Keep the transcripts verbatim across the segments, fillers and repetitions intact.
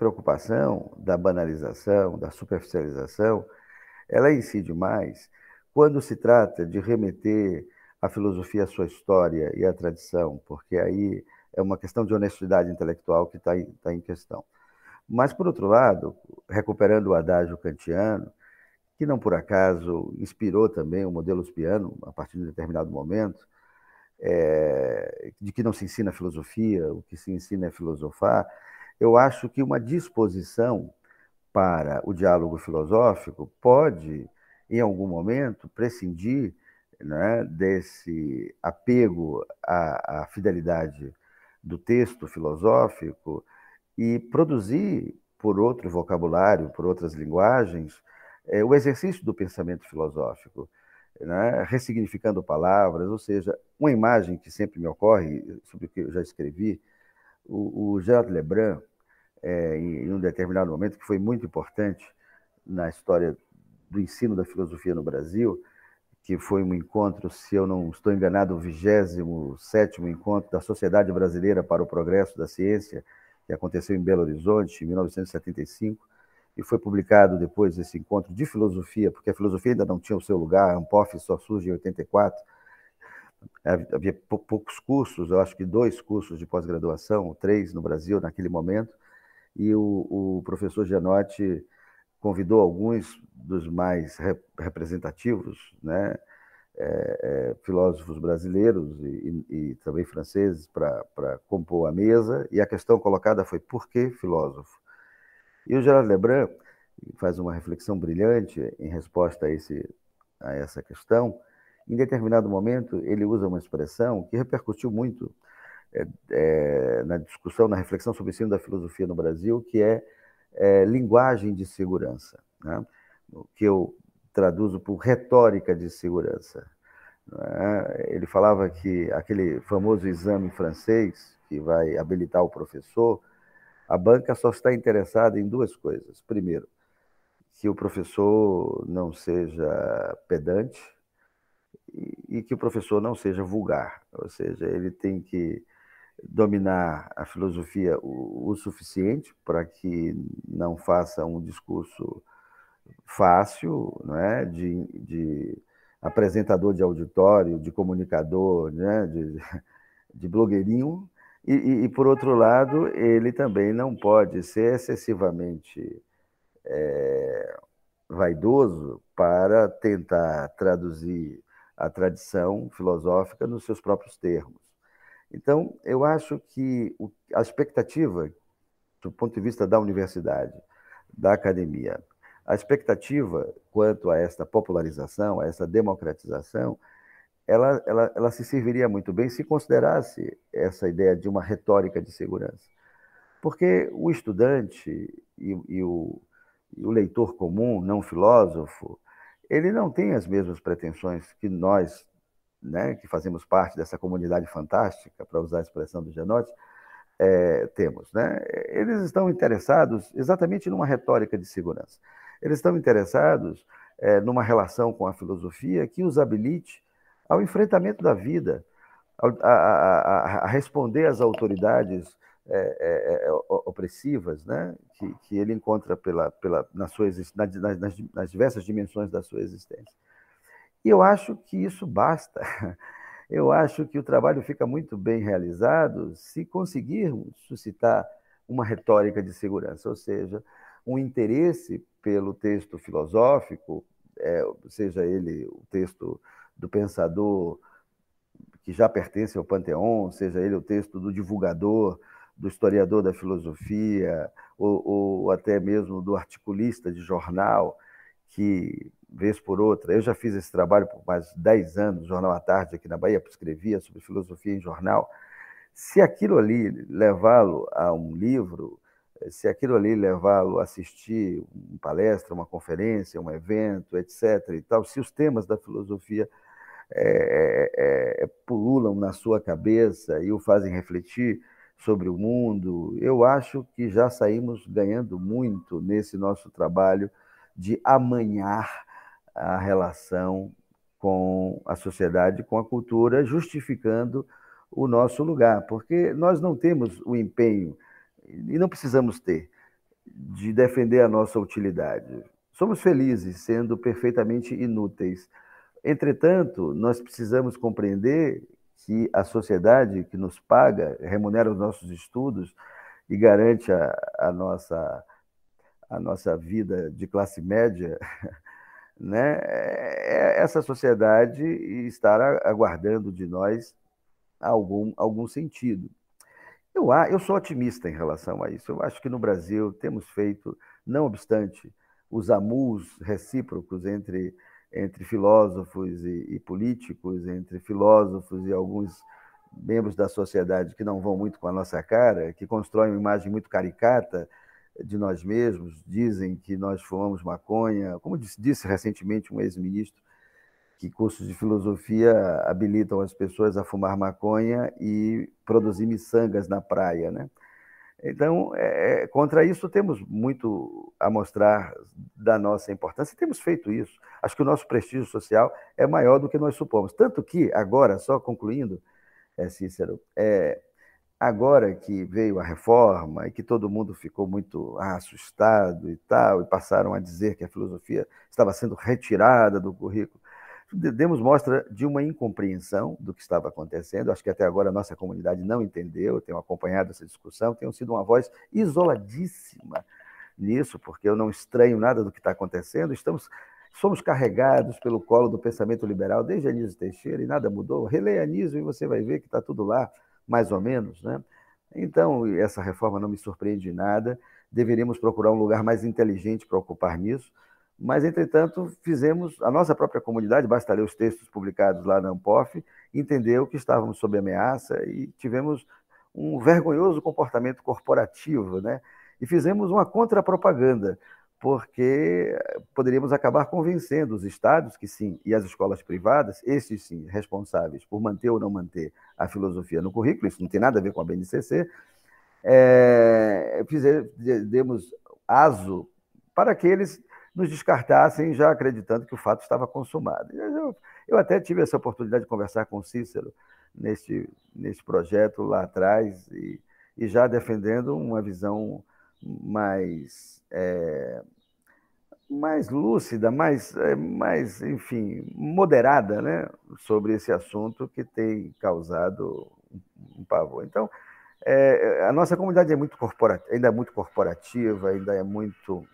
preocupação da banalização, da superficialização, ela incide mais quando se trata de remeter a filosofia à sua história e à tradição, porque aí é uma questão de honestidade intelectual que está em, tá em questão. Mas, por outro lado, recuperando o adágio kantiano, que não por acaso inspirou também o modelo Spiano, a partir de um determinado momento, é, de que não se ensina filosofia, o que se ensina é filosofar, eu acho que uma disposição para o diálogo filosófico pode, em algum momento, prescindir, né, desse apego à, à fidelidade do texto filosófico e produzir, por outro vocabulário, por outras linguagens, é, o exercício do pensamento filosófico, né, ressignificando palavras, ou seja, uma imagem que sempre me ocorre, sobre o que eu já escrevi, o, o Gerard Lebrun, é, em um determinado momento, que foi muito importante na história do ensino da filosofia no Brasil, que foi um encontro, se eu não estou enganado, o vigésimo sétimo encontro da Sociedade Brasileira para o Progresso da Ciência, que aconteceu em Belo Horizonte, em mil novecentos e setenta e cinco, e foi publicado depois desse encontro de filosofia, porque a filosofia ainda não tinha o seu lugar, a Ampof só surge em oitenta e quatro, havia poucos cursos, eu acho que dois cursos de pós-graduação, três no Brasil naquele momento, e o, o professor Gianotti convidou alguns dos mais rep representativos, né, é, é, filósofos brasileiros e, e, e também franceses para compor a mesa, e a questão colocada foi: por que filósofo? E o Gerard Lebrun faz uma reflexão brilhante em resposta a, esse, a essa questão. Em determinado momento, ele usa uma expressão que repercutiu muito é, é, na discussão, na reflexão sobre o ensino da filosofia no Brasil, que é, é linguagem de segurança, né? O que eu traduzo por retórica de segurança. Né? Ele falava que aquele famoso exame francês que vai habilitar o professor, a banca só está interessada em duas coisas. Primeiro, que o professor não seja pedante e, e que o professor não seja vulgar, ou seja, ele tem que dominar a filosofia o, o suficiente para que não faça um discurso fácil, não é? de, de apresentador de auditório, de comunicador, né? de, de blogueirinho, e, e, e, por outro lado, ele também não pode ser excessivamente é, vaidoso para tentar traduzir a tradição filosófica nos seus próprios termos. Então, eu acho que a expectativa, do ponto de vista da universidade, da academia, a expectativa quanto a esta popularização, a essa democratização, ela, ela, ela se serviria muito bem se considerasse essa ideia de uma retórica de segurança. Porque o estudante e, e, o, e o leitor comum, não filósofo, ele não tem as mesmas pretensões que nós, né, que fazemos parte dessa comunidade fantástica, para usar a expressão do Gianotti, é, temos. Né? Eles estão interessados exatamente numa retórica de segurança. Eles estão interessados é, numa relação com a filosofia que os habilite ao enfrentamento da vida, a, a, a, a responder às autoridades é, é, opressivas, né? que, que ele encontra pela, pela, na sua, nas, nas, nas diversas dimensões da sua existência. E eu acho que isso basta. Eu acho que o trabalho fica muito bem realizado se conseguirmos suscitar uma retórica de segurança, ou seja, um interesse pelo texto filosófico, é, seja ele o texto do pensador que já pertence ao panteão, seja ele o texto do divulgador, do historiador da filosofia, ou, ou até mesmo do articulista de jornal, que, vez por outra, eu já fiz esse trabalho por mais de dez anos, Jornal à Tarde, aqui na Bahia, escrevia sobre filosofia em jornal. Se aquilo ali levá-lo a um livro, se aquilo ali levá-lo a assistir uma palestra, uma conferência, um evento, etc. e tal, se os temas da filosofia é, é, é, pululam na sua cabeça e o fazem refletir sobre o mundo, eu acho que já saímos ganhando muito nesse nosso trabalho de amanhar a relação com a sociedade, com a cultura, justificando o nosso lugar, porque nós não temos o empenho, e não precisamos ter, de defender a nossa utilidade. Somos felizes sendo perfeitamente inúteis. Entretanto, nós precisamos compreender que a sociedade que nos paga, remunera os nossos estudos e garante a, a, nossa, a nossa vida de classe média, né? Essa sociedade estará aguardando de nós algum, algum sentido. Eu, eu sou otimista em relação a isso. Eu acho que no Brasil temos feito, não obstante os amus recíprocos entre, entre filósofos e, e políticos, entre filósofos e alguns membros da sociedade que não vão muito com a nossa cara, que constroem uma imagem muito caricata de nós mesmos, dizem que nós fumamos maconha, como disse, disse recentemente um ex-ministro, que cursos de filosofia habilitam as pessoas a fumar maconha e produzir miçangas na praia, né? Então, é, contra isso, temos muito a mostrar da nossa importância, e temos feito isso. Acho que o nosso prestígio social é maior do que nós supomos. Tanto que, agora, só concluindo, é, Cícero, é, agora que veio a reforma e que todo mundo ficou muito ah, assustado e tal, e passaram a dizer que a filosofia estava sendo retirada do currículo, demos mostra de uma incompreensão do que estava acontecendo. Acho que até agora a nossa comunidade não entendeu, eu tenho acompanhado essa discussão, tenho sido uma voz isoladíssima nisso, porque eu não estranho nada do que está acontecendo. Estamos, somos carregados pelo colo do pensamento liberal desde Anísio Teixeira e nada mudou. Releia Anísio e você vai ver que está tudo lá, mais ou menos, né? Então, essa reforma não me surpreende nada, deveríamos procurar um lugar mais inteligente para ocupar nisso. Mas, entretanto, fizemos, a nossa própria comunidade, basta ler os textos publicados lá na Ampof, entendeu que estávamos sob ameaça e tivemos um vergonhoso comportamento corporativo, né? E fizemos uma contrapropaganda, porque poderíamos acabar convencendo os estados, que sim, e as escolas privadas, esses sim, responsáveis por manter ou não manter a filosofia no currículo, isso não tem nada a ver com a B N C C, é, fizemos, demos aso para que eles nos descartassem, já acreditando que o fato estava consumado. Eu, eu até tive essa oportunidade de conversar com o Cícero neste, neste projeto lá atrás, e, e já defendendo uma visão mais, é, mais lúcida, mais, é, mais, enfim, moderada, né, sobre esse assunto que tem causado um, um pavor. Então, é, a nossa comunidade é muito corporativa, ainda é muito corporativa, ainda é muito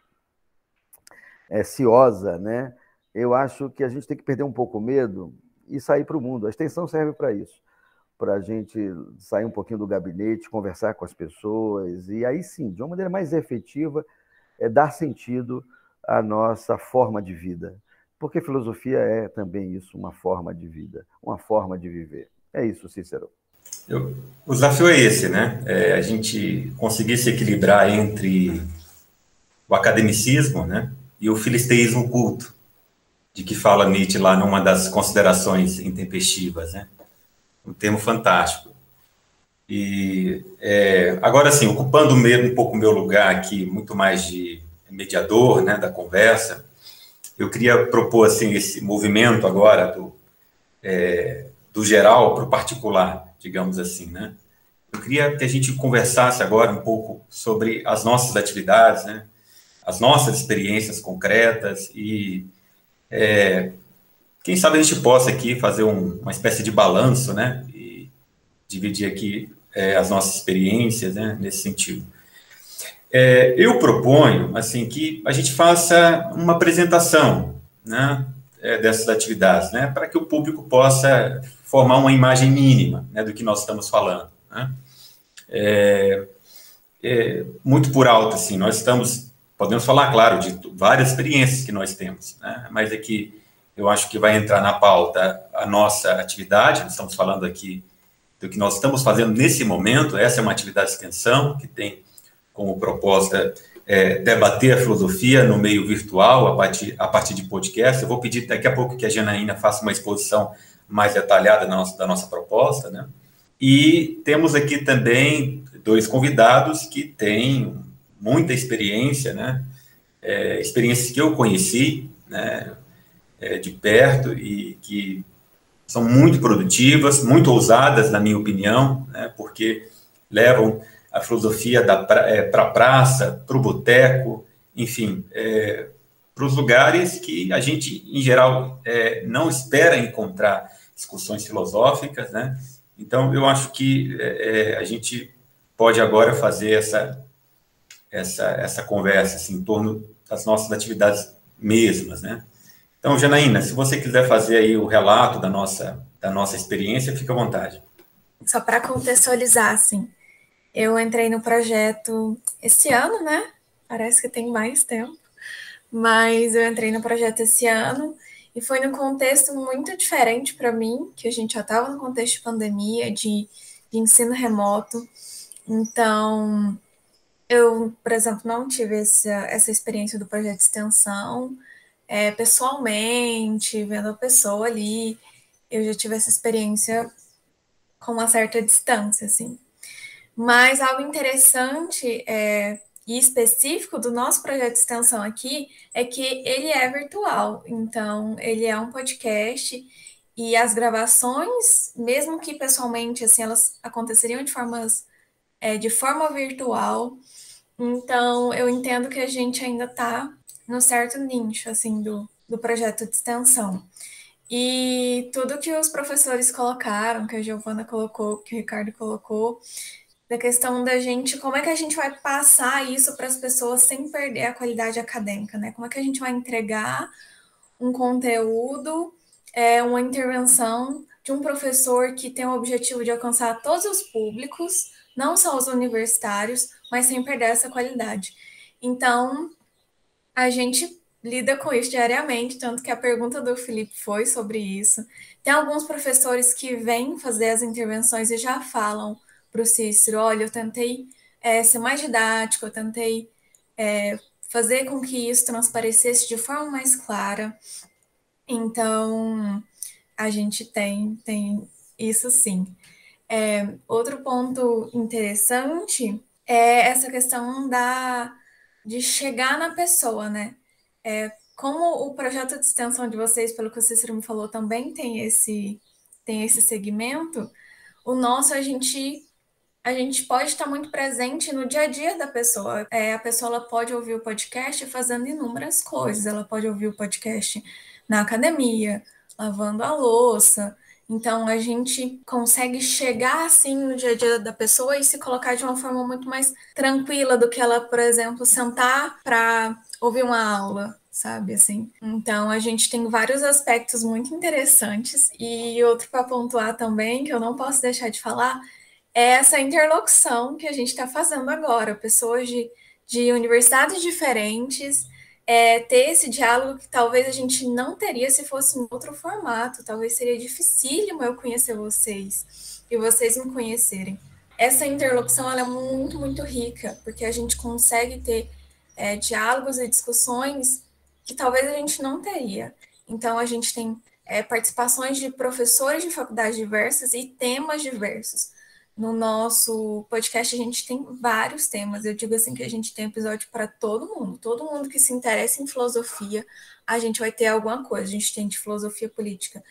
É, ciosa, né? Eu acho que a gente tem que perder um pouco o medo e sair para o mundo. A extensão serve para isso, para a gente sair um pouquinho do gabinete, conversar com as pessoas, e aí sim, de uma maneira mais efetiva, é dar sentido à nossa forma de vida. Porque filosofia é também isso, uma forma de vida, uma forma de viver. É isso, Cícero. Eu, o desafio é esse, né? É a gente conseguir se equilibrar entre o academicismo, né, e o filisteísmo culto, de que fala Nietzsche lá numa das considerações intempestivas, né? Um termo fantástico. E é, agora, sim, ocupando mesmo um pouco o meu lugar aqui, muito mais de mediador, né, da conversa, eu queria propor assim esse movimento agora do, é, do geral para o particular, digamos assim, né? Eu queria que a gente conversasse agora um pouco sobre as nossas atividades, né? As nossas experiências concretas e, é, quem sabe a gente possa aqui fazer um, uma espécie de balanço, né, e dividir aqui é, as nossas experiências, né, nesse sentido. É, eu proponho, assim, que a gente faça uma apresentação, né, é, dessas atividades, né, para que o público possa formar uma imagem mínima, né, do que nós estamos falando, né. É, é, muito por alto, assim, nós estamos... Podemos falar, claro, de várias experiências que nós temos, né? Mas é que eu acho que vai entrar na pauta a nossa atividade. Nós estamos falando aqui do que nós estamos fazendo nesse momento. Essa é uma atividade de extensão que tem como proposta é, debater a filosofia no meio virtual, a partir, a partir de podcast. Eu vou pedir daqui a pouco que a Janaína faça uma exposição mais detalhada da nossa, da nossa proposta, né? E temos aqui também dois convidados que têm muita experiência, né? É, experiências que eu conheci, né, é, de perto e que são muito produtivas, muito ousadas, na minha opinião, né, porque levam a filosofia para é, a praça, para o boteco, enfim, é, para os lugares que a gente, em geral, é, não espera encontrar discussões filosóficas, né? Então, eu acho que é, a gente pode agora fazer essa, essa, essa conversa assim, em torno das nossas atividades mesmas, né? Então, Janaína, se você quiser fazer aí o relato da nossa, da nossa experiência, fica à vontade. Só para contextualizar, assim, eu entrei no projeto esse ano, né? Parece que tem mais tempo, mas eu entrei no projeto esse ano e foi num contexto muito diferente para mim, que a gente já estava no contexto de pandemia, de, de ensino remoto. Então, eu, por exemplo, não tive essa, essa experiência do projeto de extensão é, pessoalmente, vendo a pessoa ali. Eu já tive essa experiência com uma certa distância, assim. Mas algo interessante é, e específico do nosso projeto de extensão aqui é que ele é virtual. Então, ele é um podcast e as gravações, mesmo que pessoalmente, assim, elas aconteceriam de formas, é, de forma virtual. Então, eu entendo que a gente ainda está no certo nicho, assim, do, do projeto de extensão. E tudo que os professores colocaram, que a Giovana colocou, que o Ricardo colocou, da questão da gente, como é que a gente vai passar isso para as pessoas sem perder a qualidade acadêmica, né? Como é que a gente vai entregar um conteúdo, é, uma intervenção de um professor que tem o objetivo de alcançar todos os públicos, não só os universitários, mas sem perder essa qualidade. Então, a gente lida com isso diariamente, tanto que a pergunta do Felipe foi sobre isso. Tem alguns professores que vêm fazer as intervenções e já falam para o Cícero, olha, eu tentei é, ser mais didático, eu tentei é, fazer com que isso transparecesse de forma mais clara. Então, a gente tem, tem isso sim. É, outro ponto interessante é essa questão da, de chegar na pessoa, né? É, como o projeto de extensão de vocês, pelo que o Cícero me falou, também tem esse, tem esse segmento, o nosso, a gente, a gente pode estar muito presente no dia a dia da pessoa. É, a pessoa ela pode ouvir o podcast fazendo inúmeras coisas, ela pode ouvir o podcast na academia, lavando a louça. Então, a gente consegue chegar, assim, no dia a dia da pessoa e se colocar de uma forma muito mais tranquila do que ela, por exemplo, sentar para ouvir uma aula, sabe, assim. Então, a gente tem vários aspectos muito interessantes. E outro para pontuar também, que eu não posso deixar de falar, é essa interlocução que a gente está fazendo agora. Pessoas de, de universidades diferentes, é, ter esse diálogo que talvez a gente não teria se fosse em outro formato. Talvez seria dificílimo eu conhecer vocês e vocês me conhecerem. Essa interlocução ela é muito, muito rica, porque a gente consegue ter é, diálogos e discussões que talvez a gente não teria. Então, a gente tem é, participações de professores de faculdades diversas e temas diversos. No nosso podcast, a gente tem vários temas. Eu digo assim que a gente tem episódio para todo mundo. Todo mundo que se interessa em filosofia, a gente vai ter alguma coisa. A gente tem de filosofia política,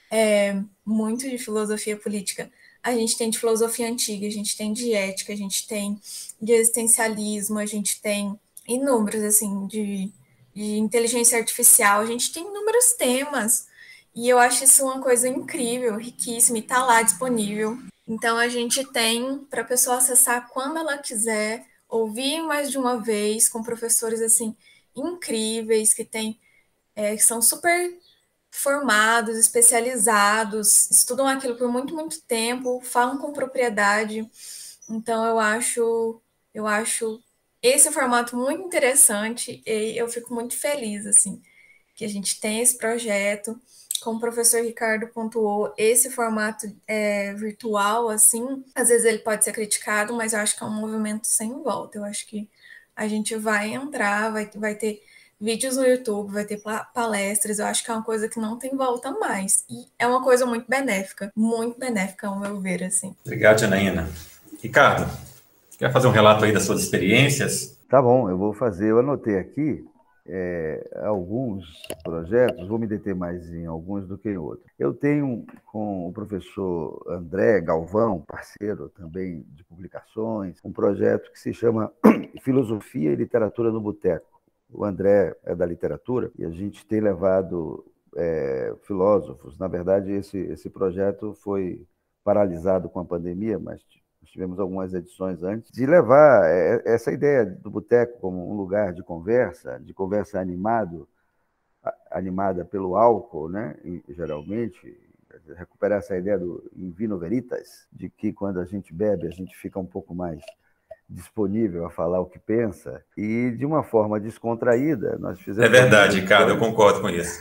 é, muito de filosofia política. A gente tem de filosofia antiga, a gente tem de ética, a gente tem de existencialismo, a gente tem inúmeros, assim, de, de inteligência artificial. A gente tem inúmeros temas. E eu acho isso uma coisa incrível, riquíssima, e está lá disponível. Então, a gente tem para a pessoa acessar quando ela quiser, ouvir mais de uma vez, com professores, assim, incríveis, que, tem, é, que são super formados, especializados, estudam aquilo por muito, muito tempo, falam com propriedade. Então, eu acho, eu acho esse formato muito interessante e eu fico muito feliz, assim, que a gente tem esse projeto. Como o professor Ricardo pontuou, esse formato é, virtual, assim, às vezes ele pode ser criticado, mas eu acho que é um movimento sem volta. Eu acho que a gente vai entrar, vai, vai ter vídeos no YouTube, vai ter palestras, eu acho que é uma coisa que não tem volta mais. E é uma coisa muito benéfica, muito benéfica, ao meu ver, assim. Obrigado, Janaína. Ricardo, quer fazer um relato aí das suas experiências? Tá bom, eu vou fazer. Eu anotei aqui é, alguns projetos, vou me deter mais em alguns do que em outros. Eu tenho com o professor André Galvão, parceiro também de publicações, um projeto que se chama Filosofia e Literatura no Boteco. O André é da literatura e a gente tem levado é, filósofos. Na verdade, esse, esse projeto foi paralisado com a pandemia, mas nós tivemos algumas edições antes, de levar essa ideia do boteco como um lugar de conversa, de conversa animado, animada pelo álcool, né? E, geralmente, recuperar essa ideia do in vino veritas, de que quando a gente bebe, a gente fica um pouco mais disponível a falar o que pensa, e de uma forma descontraída, nós fizemos... É verdade, Ricardo, eu concordo com isso.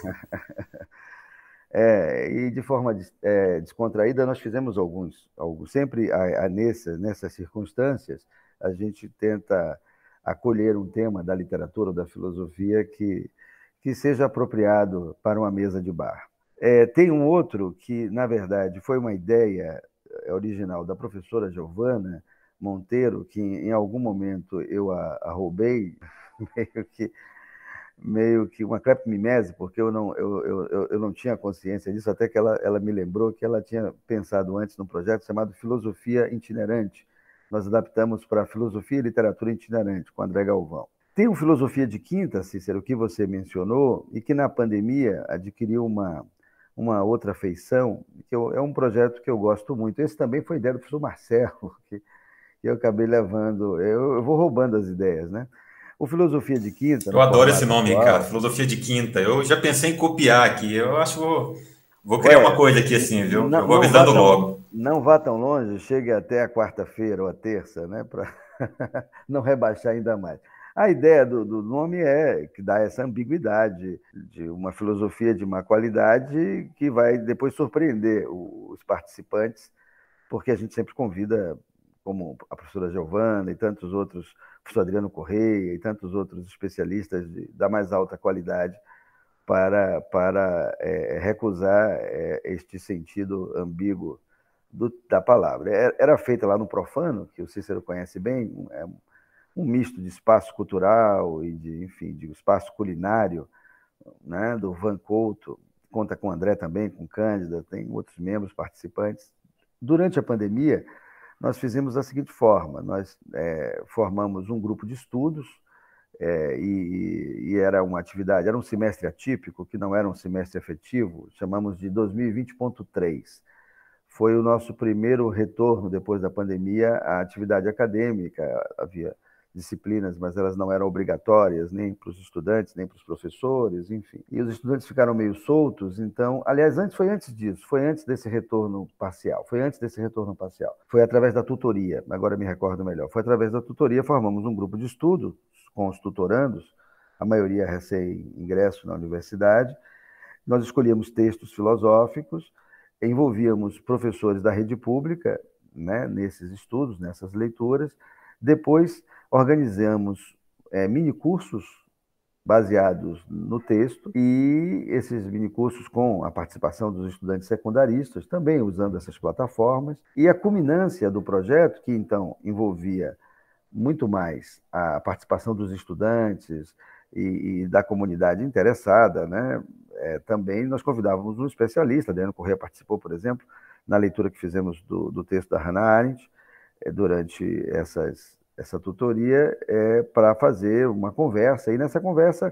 É, e de forma é, descontraída, nós fizemos alguns, alguns sempre a, a nessa, nessas circunstâncias, a gente tenta acolher um tema da literatura ou da filosofia que, que seja apropriado para uma mesa de bar. É, tem um outro que, na verdade, foi uma ideia original da professora Giovana Monteiro, que em algum momento eu a, a roubei, meio que meio que uma cleptomimese, porque eu não, eu, eu, eu não tinha consciência disso, até que ela, ela me lembrou que ela tinha pensado antes num projeto chamado Filosofia Itinerante. Nós adaptamos para Filosofia e Literatura Itinerante, com André Galvão. Tem um Filosofia de Quinta, Cícero, que você mencionou, e que na pandemia adquiriu uma, uma outra feição, que eu, é um projeto que eu gosto muito. Esse também foi ideia do professor Marcelo, que, que eu acabei levando, eu, eu vou roubando as ideias, né? O Filosofia de Quinta, Eu no adoro esse formato nome, Ricardo, atual... Filosofia de Quinta. Eu já pensei em copiar aqui. Eu acho que vou, vou criar uma Ué, coisa aqui assim, viu? não, Eu vou não vá avisando tão, logo. não vá tão longe, chegue até a quarta-feira ou a terça, né, para não rebaixar ainda mais. A ideia do, do nome é que dá essa ambiguidade de uma filosofia de má qualidade que vai depois surpreender os participantes, porque a gente sempre convida, como a professora Giovana e tantos outros, o professor Adriano Correia e tantos outros especialistas de, da mais alta qualidade, para, para é, recusar é, este sentido ambíguo do, da palavra. Era feita lá no Profano, que o Cícero conhece bem, é um misto de espaço cultural e de, enfim, de espaço culinário, né, do Van Couto, conta com o André também, com Cândida, tem outros membros participantes. Durante a pandemia, nós fizemos da seguinte forma: nós é, formamos um grupo de estudos, é, e, e era uma atividade, era um semestre atípico, que não era um semestre efetivo, chamamos de dois mil e vinte ponto três. Foi o nosso primeiro retorno depois da pandemia à atividade acadêmica. Havia disciplinas, mas elas não eram obrigatórias, nem para os estudantes, nem para os professores, enfim. E os estudantes ficaram meio soltos, então... Aliás, antes foi antes disso, foi antes desse retorno parcial, foi antes desse retorno parcial. Foi através da tutoria, agora me recordo melhor. Foi através da tutoria, formamos um grupo de estudo com os tutorandos, a maioria recém-ingresso na universidade. Nós escolhíamos textos filosóficos, envolvíamos professores da rede pública, né, nesses estudos, nessas leituras. Depois, organizamos é, minicursos baseados no texto, e esses minicursos com a participação dos estudantes secundaristas, também usando essas plataformas. E a culminância do projeto, que então envolvia muito mais a participação dos estudantes e, e da comunidade interessada, né? É, também nós convidávamos um especialista, Adriano Corrêa participou, por exemplo, na leitura que fizemos do, do texto da Hannah Arendt, é, durante essas, essa tutoria, é, para fazer uma conversa, e nessa conversa,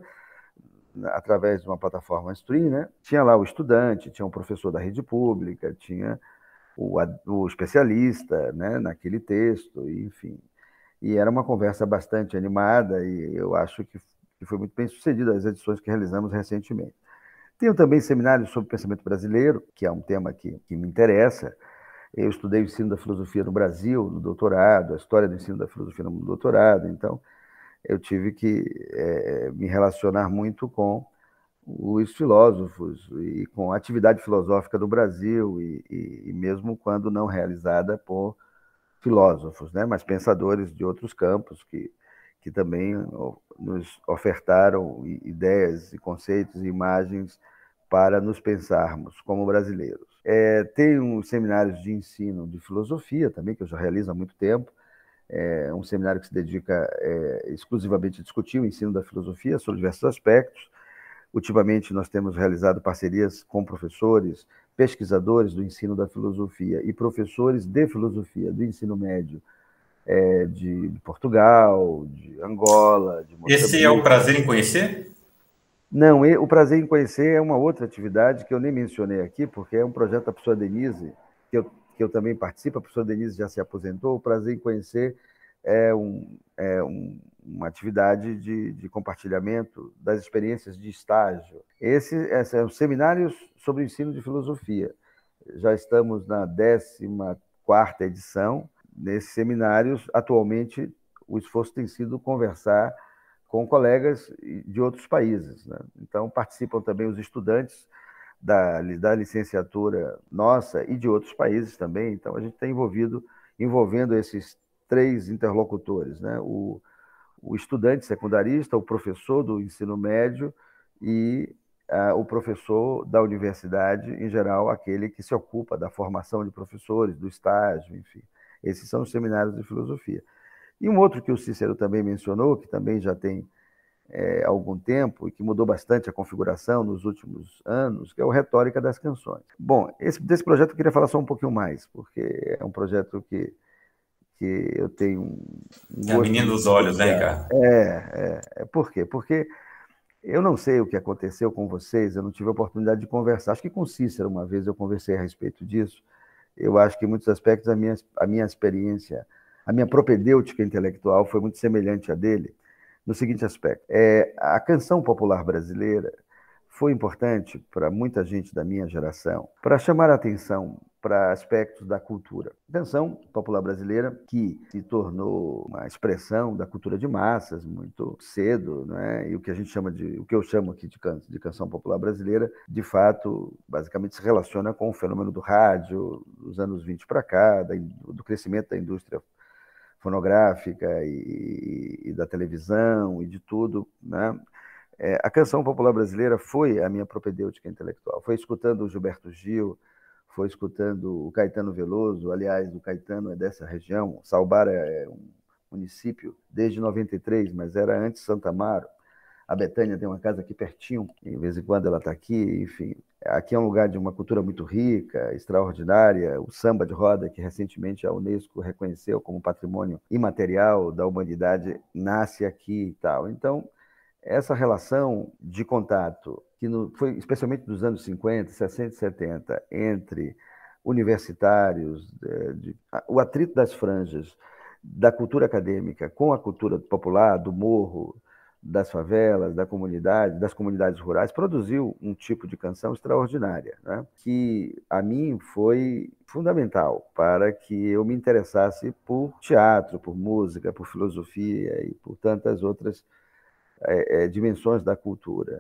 através de uma plataforma stream, né, tinha lá o estudante, tinha um professor da rede pública, tinha o, o especialista, né, naquele texto, enfim. E era uma conversa bastante animada, e eu acho que, que foi muito bem sucedida as edições que realizamos recentemente. Tenho também seminários sobre pensamento brasileiro, que é um tema que, que me interessa. Eu estudei o ensino da filosofia no Brasil, no doutorado, a história do ensino da filosofia no doutorado, então eu tive que é, me relacionar muito com os filósofos e com a atividade filosófica do Brasil, e, e, e mesmo quando não realizada por filósofos, né, mas pensadores de outros campos que, que também nos ofertaram ideias e conceitos e imagens para nos pensarmos como brasileiros. É, tem uns seminários de ensino de filosofia também, que eu já realizo há muito tempo, é um seminário que se dedica é, exclusivamente a discutir o ensino da filosofia sobre diversos aspectos. Ultimamente, nós temos realizado parcerias com professores, pesquisadores do ensino da filosofia e professores de filosofia do ensino médio é, de Portugal, de Angola, de Esse é o Moçambique. Prazer em Conhecer? Não, o Prazer em Conhecer é uma outra atividade que eu nem mencionei aqui, porque é um projeto da professora Denise, que eu, que eu também participo. A professora Denise já se aposentou. O Prazer em Conhecer é, um, é um, uma atividade de, de compartilhamento das experiências de estágio. Esse, esse são seminários sobre o ensino de filosofia. Já estamos na décima quarta edição. Nesses seminários, atualmente, o esforço tem sido conversar com colegas de outros países, né? Então, participam também os estudantes da, da licenciatura nossa e de outros países também. Então, a gente está envolvido, envolvendo esses três interlocutores, né? O, o estudante secundarista, o professor do ensino médio e ah, o professor da universidade, em geral, aquele que se ocupa da formação de professores, do estágio, enfim. Esses são os seminários de filosofia. E um outro que o Cícero também mencionou, que também já tem é, algum tempo e que mudou bastante a configuração nos últimos anos, que é o Retórica das Canções. Bom, esse, desse projeto eu queria falar só um pouquinho mais, porque é um projeto que, que eu tenho um É a gosto menina muito dos olhos, né, especial. Ricardo? É, é, é. Por quê? Porque eu não sei o que aconteceu com vocês, eu não tive a oportunidade de conversar. Acho que com o Cícero, uma vez, eu conversei a respeito disso. Eu acho que, em muitos aspectos, a minha, a minha experiência, a minha propedêutica intelectual foi muito semelhante à dele, no seguinte aspecto. É, a canção popular brasileira foi importante para muita gente da minha geração, para chamar a atenção para aspectos da cultura. A canção popular brasileira, que se tornou uma expressão da cultura de massas muito cedo, né? E o que a gente chama de, o que eu chamo aqui de, can, de canção popular brasileira, de fato, basicamente se relaciona com o fenômeno do rádio, dos anos vinte para cá, da, do crescimento da indústria fonográfica e, e da televisão e de tudo, né? É, a canção popular brasileira foi a minha propedêutica intelectual. Foi escutando o Gilberto Gil, foi escutando o Caetano Veloso. Aliás, o Caetano é dessa região. Salbar é um município desde noventa e três, mas era antes Santa Amaro. A Betânia tem uma casa aqui pertinho, de vez em quando ela está aqui, enfim. Aqui é um lugar de uma cultura muito rica, extraordinária. O samba de roda, que recentemente a Unesco reconheceu como patrimônio imaterial da humanidade, nasce aqui e tal. Então, essa relação de contato, que no, foi especialmente dos anos cinquenta, sessenta e setenta, entre universitários, de, de, o atrito das franjas da cultura acadêmica com a cultura popular, do morro, das favelas, da comunidade, das comunidades rurais, produziu um tipo de canção extraordinária, né? Que a mim foi fundamental para que eu me interessasse por teatro, por música, por filosofia e por tantas outras é, é, dimensões da cultura.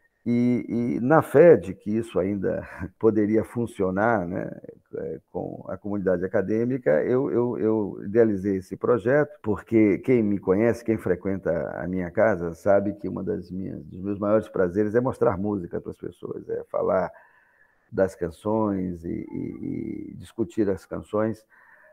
E, e na fé de que isso ainda poderia funcionar, né, com a comunidade acadêmica, eu, eu, eu idealizei esse projeto, porque quem me conhece, quem frequenta a minha casa, sabe que uma das minhas, dos meus maiores prazeres é mostrar música para as pessoas, é falar das canções e, e, e discutir as canções.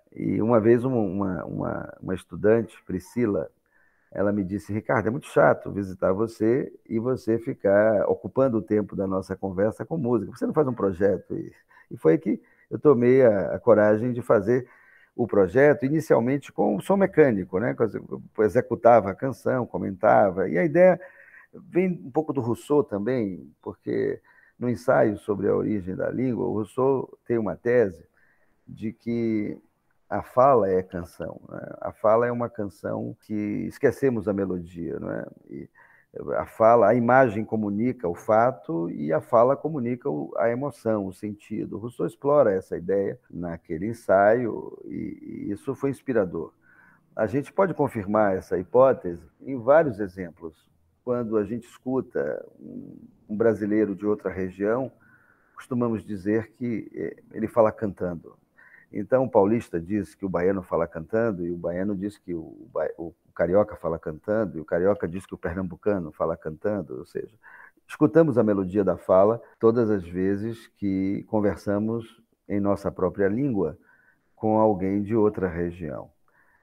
E uma vez uma, uma, uma estudante, Priscila, ela me disse: Ricardo, é muito chato visitar você e você ficar ocupando o tempo da nossa conversa com música. Você não faz um projeto? E, e foi aí que eu tomei a, a coragem de fazer o projeto, inicialmente com o som mecânico, né? Eu executava a canção, comentava. E a ideia vem um pouco do Rousseau também, porque no ensaio sobre a origem da língua, o Rousseau tem uma tese de que a fala é canção, né? A fala é uma canção que esquecemos a melodia, não é? E a fala, a imagem comunica o fato e a fala comunica a emoção, o sentido. O Rousseau explora essa ideia naquele ensaio e, e isso foi inspirador. A gente pode confirmar essa hipótese em vários exemplos. Quando a gente escuta um brasileiro de outra região, costumamos dizer que ele fala cantando. Então, o paulista diz que o baiano fala cantando, e o baiano diz que o, o, o carioca fala cantando, e o carioca diz que o pernambucano fala cantando. Ou seja, escutamos a melodia da fala todas as vezes que conversamos em nossa própria língua com alguém de outra região.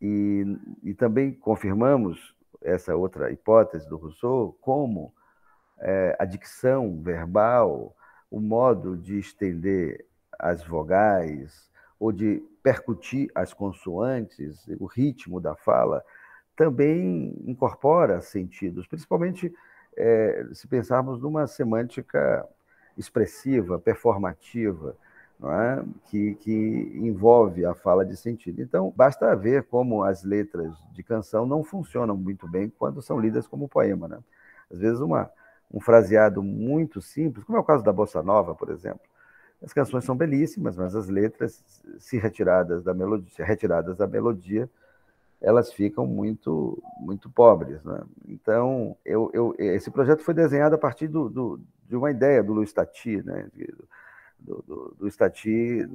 E, e também confirmamos essa outra hipótese do Rousseau, como é, a dicção verbal, o modo de estender as vogais ou de percutir as consoantes, o ritmo da fala, também incorpora sentidos, principalmente é, se pensarmos numa semântica expressiva, performativa, não é? que, que envolve a fala de sentido. Então, basta ver como as letras de canção não funcionam muito bem quando são lidas como poema. Né? Às vezes, uma, um fraseado muito simples, como é o caso da Bossa Nova, por exemplo. As canções são belíssimas, mas as letras, se retiradas da melodia, se retiradas da melodia, elas ficam muito, muito pobres. Né? Então, eu, eu, esse projeto foi desenhado a partir do, do, de uma ideia do Luiz Tati, né? do, do, do Stati,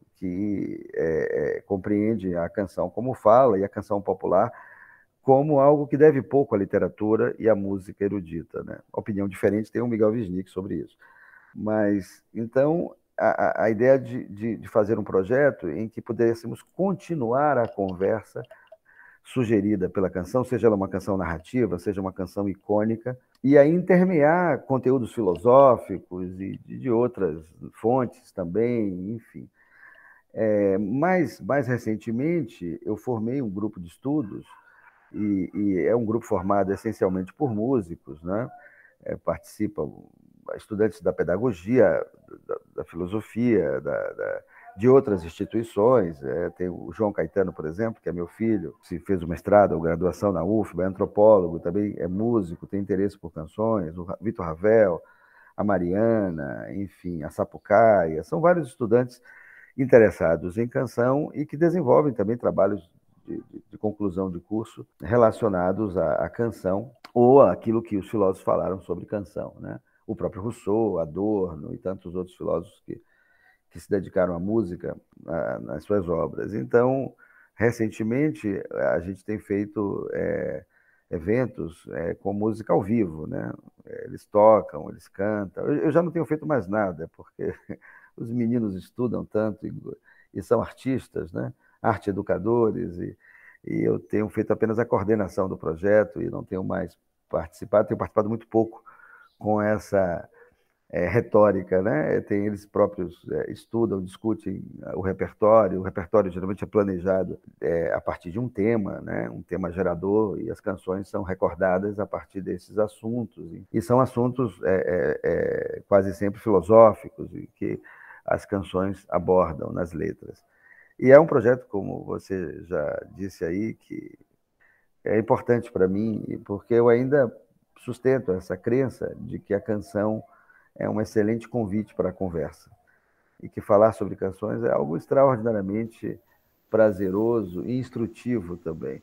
que é, é, compreende a canção como fala e a canção popular como algo que deve pouco à literatura e à música erudita. Né? Opinião diferente tem o Miguel Wisnik sobre isso. Mas, então, a, a ideia de, de, de fazer um projeto em que pudéssemos continuar a conversa sugerida pela canção, seja ela uma canção narrativa, seja uma canção icônica, e aí intermear conteúdos filosóficos e de outras fontes também, enfim. É, mais, mais recentemente, eu formei um grupo de estudos, e, e é um grupo formado essencialmente por músicos, né? É, participam estudantes da pedagogia, da, da filosofia, da, da de outras instituições. É, tem o João Caetano, por exemplo, que é meu filho, que fez o mestrado ou graduação na U F B A, é antropólogo, também é músico, tem interesse por canções, o Vitor Ravel, a Mariana, enfim, a Sapucaia. São vários estudantes interessados em canção e que desenvolvem também trabalhos de, de, de conclusão de curso relacionados à, à canção ou àquilo que os filósofos falaram sobre canção. Né? O próprio Rousseau, Adorno e tantos outros filósofos que que se dedicaram à música a, nas suas obras. Então, recentemente, a gente tem feito é, eventos é, com música ao vivo. Né? Eles tocam, eles cantam. Eu, eu já não tenho feito mais nada, porque os meninos estudam tanto e, e são artistas, né? Arte educadores, e, e eu tenho feito apenas a coordenação do projeto e não tenho mais participado, tenho participado muito pouco com essa É, retórica, né? Tem, eles próprios é, estudam, discutem o repertório. O repertório geralmente é planejado é, a partir de um tema, né? Um tema gerador, e as canções são recordadas a partir desses assuntos. E são assuntos é, é, é, quase sempre filosóficos, e que as canções abordam nas letras. E é um projeto, como você já disse aí, que é importante para mim, porque eu ainda sustento essa crença de que a canção é um excelente convite para a conversa. E que falar sobre canções é algo extraordinariamente prazeroso e instrutivo também.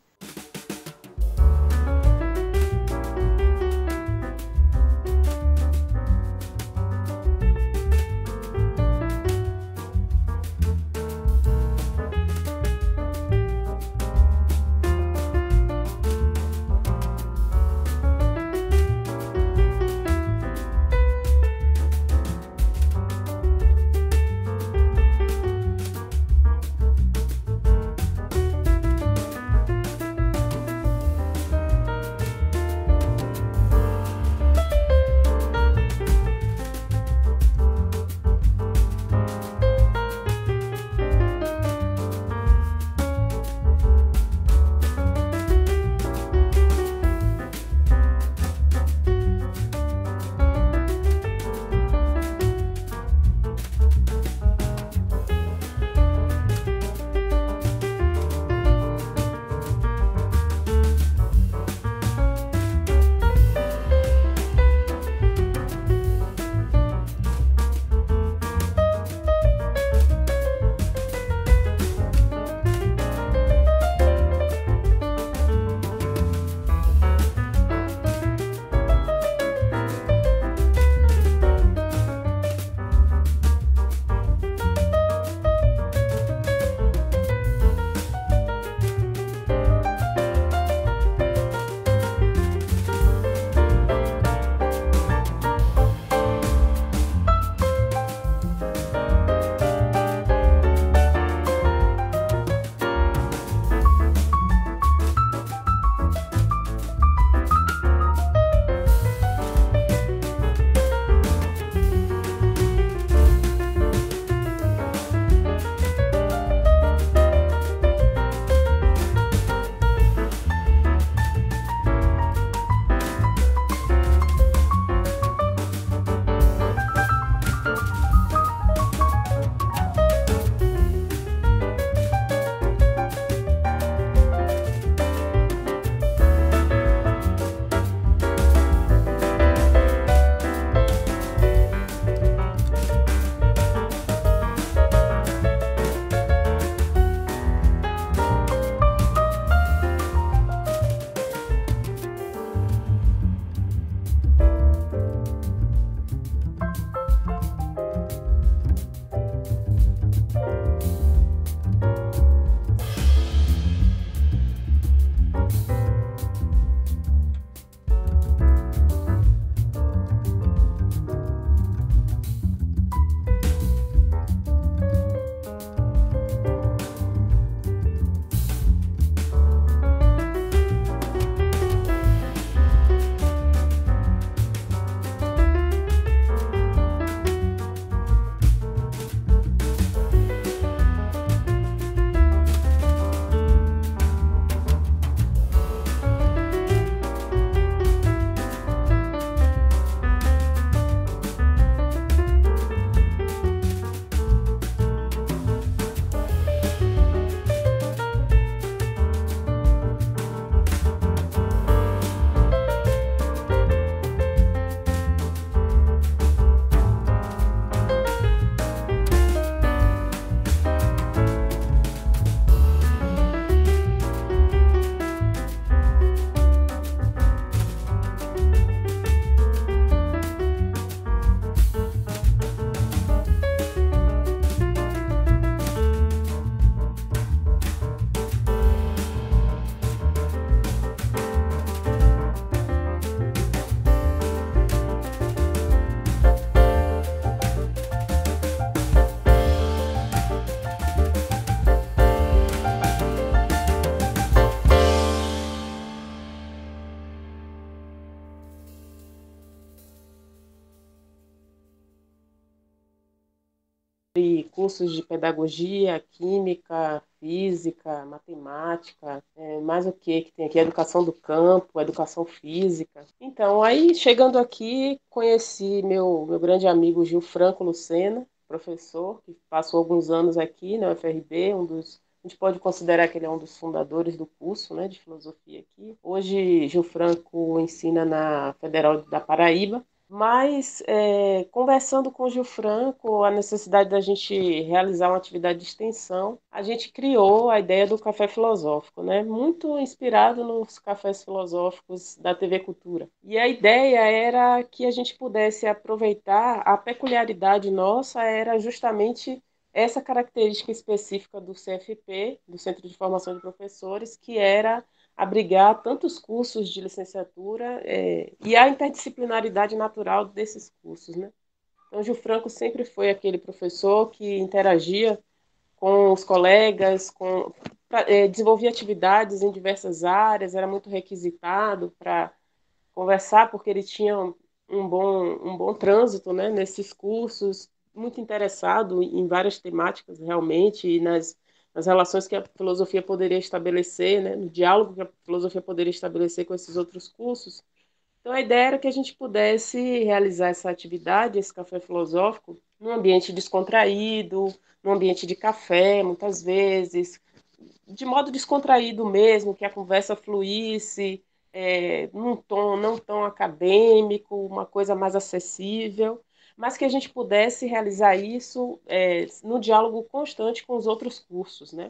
e cursos de pedagogia, química, física, matemática, é, mais o que que tem aqui? Educação do campo, educação física. Então, aí, chegando aqui, conheci meu, meu grande amigo Gil Franco Lucena, professor, que passou alguns anos aqui na U F R B, um dos a gente pode considerar que ele é um dos fundadores do curso, né, de filosofia aqui. Hoje, Gil Franco ensina na Federal da Paraíba, mas, é, conversando com o Gil Franco, a necessidade da gente realizar uma atividade de extensão, a gente criou a ideia do café filosófico, né? Muito inspirado nos cafés filosóficos da T V Cultura. E a ideia era que a gente pudesse aproveitar a peculiaridade nossa, era justamente essa característica específica do C F P, do Centro de Formação de Professores, que era abrigar tantos cursos de licenciatura é, e a interdisciplinaridade natural desses cursos, né? Então, Gil Franco sempre foi aquele professor que interagia com os colegas, com, pra, é, desenvolvia atividades em diversas áreas, era muito requisitado para conversar, porque ele tinha um bom, um bom trânsito, né, nesses cursos, muito interessado em várias temáticas, realmente, e nas, nas relações que a filosofia poderia estabelecer, né, no diálogo que a filosofia poderia estabelecer com esses outros cursos. Então, a ideia era que a gente pudesse realizar essa atividade, esse café filosófico, num ambiente descontraído, num ambiente de café, muitas vezes, de modo descontraído mesmo, que a conversa fluísse, é, num tom não tão acadêmico, uma coisa mais acessível, mas que a gente pudesse realizar isso é, no diálogo constante com os outros cursos, né?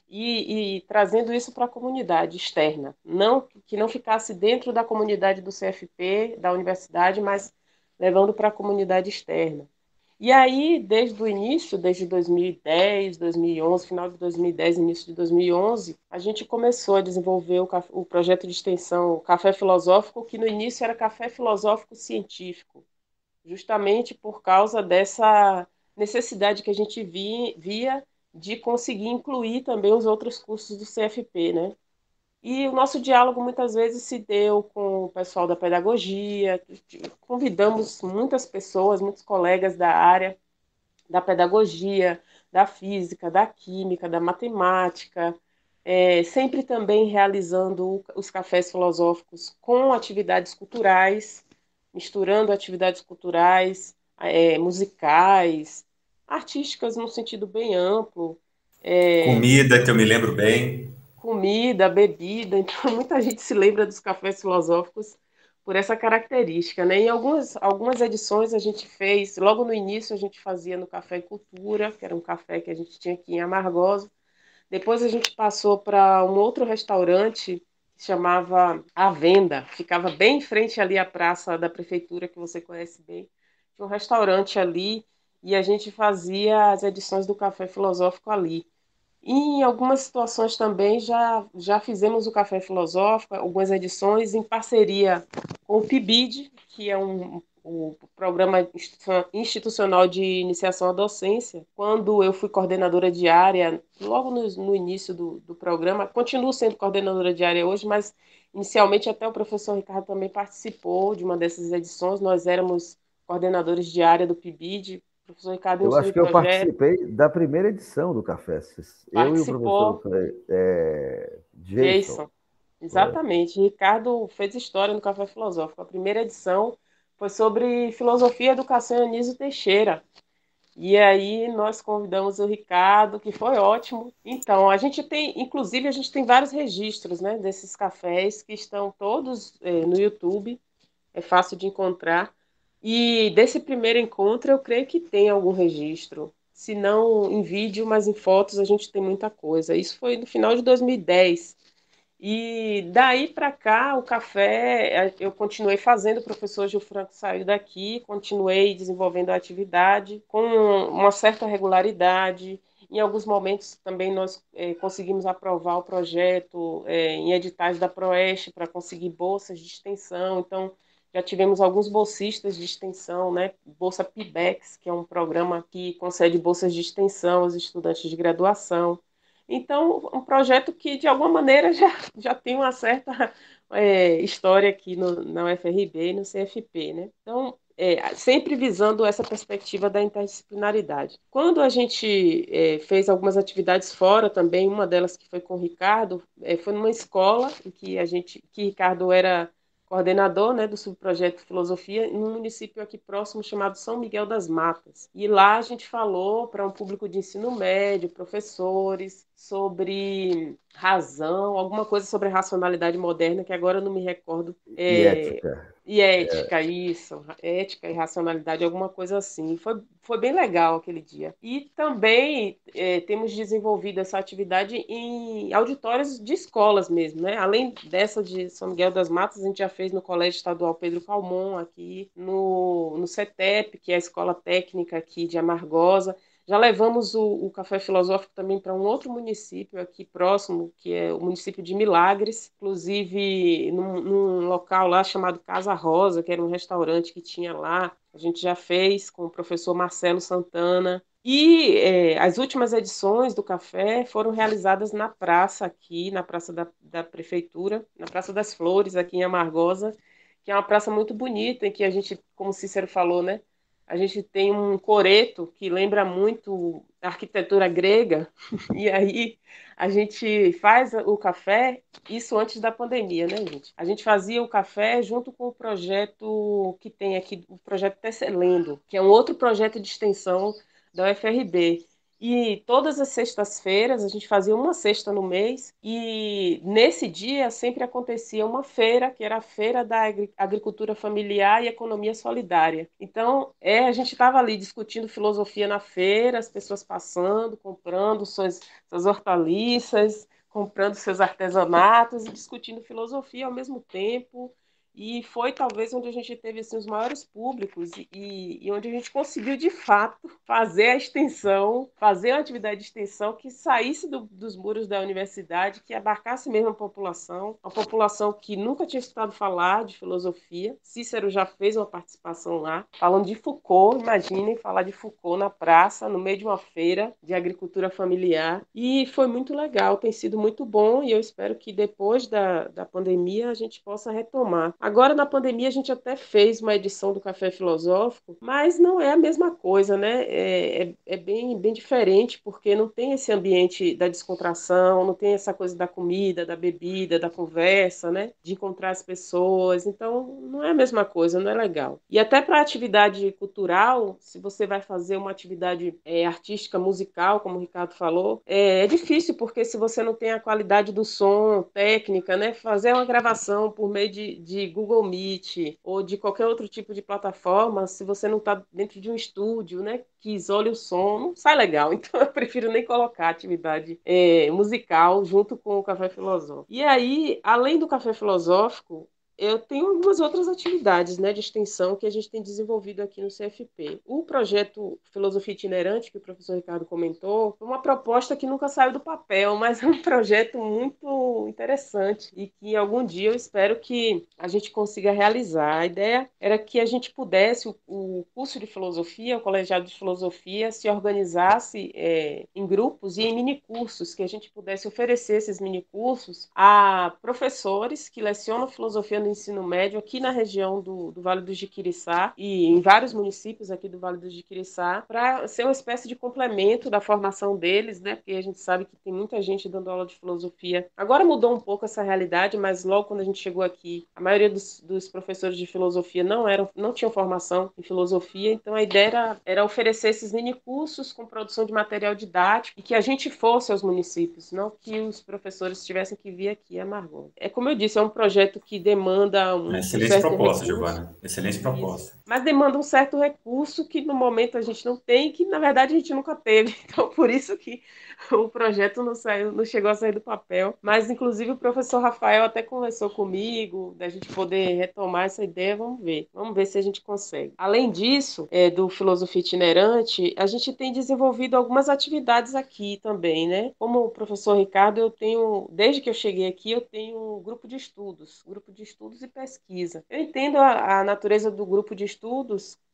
E, e trazendo isso para a comunidade externa, não que não ficasse dentro da comunidade do C F P, da universidade, mas levando para a comunidade externa. E aí, desde o início, desde dois mil e dez, dois mil e onze, final de dois mil e dez, início de dois mil e onze, a gente começou a desenvolver o, o projeto de extensão Café Filosófico, que no início era Café Filosófico Científico, justamente por causa dessa necessidade que a gente vi, via de conseguir incluir também os outros cursos do C F P, né? E o nosso diálogo muitas vezes se deu com o pessoal da pedagogia, convidamos muitas pessoas, muitos colegas da área, da pedagogia, da física, da química, da matemática, é, sempre também realizando os cafés filosóficos com atividades culturais, misturando atividades culturais, é, musicais, artísticas num sentido bem amplo, é, Comida, que eu me lembro bem. comida, bebida, então muita gente se lembra dos cafés filosóficos por essa característica, né? Em algumas, algumas edições a gente fez, logo no início a gente fazia no Café e Cultura, que era um café que a gente tinha aqui em Amargosa. Depois a gente passou para um outro restaurante que chamava A Venda, ficava bem em frente ali à praça da prefeitura, que você conhece bem. Tinha um restaurante ali e a gente fazia as edições do Café Filosófico ali. E em algumas situações também já, já fizemos o Café Filosófico, algumas edições em parceria com o P I B I D, que é um, o Programa Institucional de Iniciação à Docência. Quando eu fui coordenadora diária, logo no, no início do, do programa, continuo sendo coordenadora diária hoje, mas inicialmente até o professor Ricardo também participou de uma dessas edições. Nós éramos coordenadores de área do P I B I D, o professor Ricardo Eu iniciou acho o que eu projeto, participei da primeira edição do Café. Eu e o professor participou. é, Jason. Jason, exatamente. Ricardo fez história no Café Filosófico. A primeira edição foi sobre filosofia e educação em Anísio Teixeira. E aí nós convidamos o Ricardo, que foi ótimo. Então, a gente tem, inclusive, a gente tem vários registros, né, desses cafés que estão todos eh, no YouTube, é fácil de encontrar. E desse primeiro encontro, eu creio que tem algum registro. Se não em vídeo, mas em fotos, a gente tem muita coisa. Isso foi no final de dois mil e dez. E daí para cá, o café, eh, eu continuei fazendo, o professor Gil Franco saiu daqui, continuei desenvolvendo a atividade com uma certa regularidade. Em alguns momentos também nós eh, conseguimos aprovar o projeto eh, em editais da Proeste para conseguir bolsas de extensão. Então, já tivemos alguns bolsistas de extensão, né? Bolsa PIBEX, que é um programa que concede bolsas de extensão aos estudantes de graduação. Então, um projeto que, de alguma maneira, já, já tem uma certa é, história aqui no, na U F R B e no C F P, né? Então, é, sempre visando essa perspectiva da interdisciplinaridade. Quando a gente é, fez algumas atividades fora também, uma delas que foi com o Ricardo, é, foi numa escola em que a gente, que Ricardo era coordenador, né, do subprojeto Filosofia, em um município aqui próximo chamado São Miguel das Matas. E lá a gente falou para um público de ensino médio, professores, sobre razão, alguma coisa sobre a racionalidade moderna, que agora eu não me recordo. E É, ética. e ética, isso, ética e racionalidade, alguma coisa assim. Foi, foi bem legal aquele dia. E também é, temos desenvolvido essa atividade em auditórios de escolas mesmo, né? Além dessa de São Miguel das Matas, a gente já fez no Colégio Estadual Pedro Calmon, aqui no, no CETEP, que é a Escola Técnica aqui de Amargosa. Já levamos o, o Café Filosófico também para um outro município aqui próximo, que é o município de Milagres, inclusive num, num local lá chamado Casa Rosa, que era um restaurante que tinha lá. A gente já fez com o professor Marcelo Santana. E é, as últimas edições do café foram realizadas na praça aqui, na praça da, da prefeitura, na Praça das Flores, aqui em Amargosa, que é uma praça muito bonita, em que a gente, como o Cícero falou, né? A gente tem um coreto que lembra muito a arquitetura grega, e aí a gente faz o café, isso antes da pandemia, né, gente? A gente fazia o café junto com o projeto que tem aqui, o projeto Tecelendo, que é um outro projeto de extensão da U F R B. E todas as sextas-feiras, a gente fazia uma sexta no mês, e nesse dia sempre acontecia uma feira, que era a Feira da Agricultura Familiar e Economia Solidária. Então, é, a gente estava ali discutindo filosofia na feira, as pessoas passando, comprando suas, suas hortaliças, comprando seus artesanatos e discutindo filosofia ao mesmo tempo. E foi talvez onde a gente teve assim, os maiores públicos e, e onde a gente conseguiu, de fato, fazer a extensão, fazer uma atividade de extensão que saísse do, dos muros da universidade, que abarcasse mesmo a população, a população que nunca tinha escutado falar de filosofia. Cícero já fez uma participação lá, falando de Foucault. Imaginem falar de Foucault na praça, no meio de uma feira de agricultura familiar. E foi muito legal, tem sido muito bom e eu espero que depois da, da pandemia a gente possa retomar. Agora, na pandemia, a gente até fez uma edição do Café Filosófico, mas não é a mesma coisa, né? É, é, é bem, bem diferente, porque não tem esse ambiente da descontração, não tem essa coisa da comida, da bebida, da conversa, né? De encontrar as pessoas. Então, não é a mesma coisa, não é legal. E até para atividade cultural, se você vai fazer uma atividade é, artística, musical, como o Ricardo falou, é, é difícil, porque se você não tem a qualidade do som, técnica, né? Fazer uma gravação por meio de, de Google Meet ou de qualquer outro tipo de plataforma, se você não está dentro de um estúdio, né, que isole o som, não sai legal. Então eu prefiro nem colocar atividade é, musical junto com o Café Filosófico. E aí, além do Café Filosófico, eu tenho algumas outras atividades, né, de extensão que a gente tem desenvolvido aqui no C F P. O projeto Filosofia Itinerante, que o professor Ricardo comentou, foi uma proposta que nunca saiu do papel, mas é um projeto muito interessante e que algum dia eu espero que a gente consiga realizar. A ideia era que a gente pudesse, o, o curso de filosofia, o colegiado de filosofia, se organizasse é, em grupos e em minicursos, que a gente pudesse oferecer esses minicursos a professores que lecionam filosofia no ensino médio aqui na região do, do Vale do Jiquiriçá e em vários municípios aqui do Vale do Jiquiriçá, para ser uma espécie de complemento da formação deles, né? Porque a gente sabe que tem muita gente dando aula de filosofia. Agora mudou um pouco essa realidade, mas logo quando a gente chegou aqui, a maioria dos, dos professores de filosofia não eram, não tinham formação em filosofia, então a ideia era, era oferecer esses mini cursos com produção de material didático e que a gente fosse aos municípios, não que os professores tivessem que vir aqui a Amargosa. É como eu disse, é um projeto que demanda um, Excelente um certo proposta, recurso. Giovana. Excelente proposta. Isso. Mas demanda um certo recurso que no momento a gente não tem, que na verdade a gente nunca teve. Então, por isso que o projeto não saiu, não chegou a sair do papel. Mas, inclusive, o professor Rafael até conversou comigo, da gente poder retomar essa ideia. Vamos ver. Vamos ver se a gente consegue. Além disso, é, do Filosofia Itinerante, a gente tem desenvolvido algumas atividades aqui também, né? Como o professor Ricardo, eu tenho, desde que eu cheguei aqui, eu tenho um grupo de estudos, grupo de estudos e pesquisa. Eu entendo a, a natureza do grupo de estudos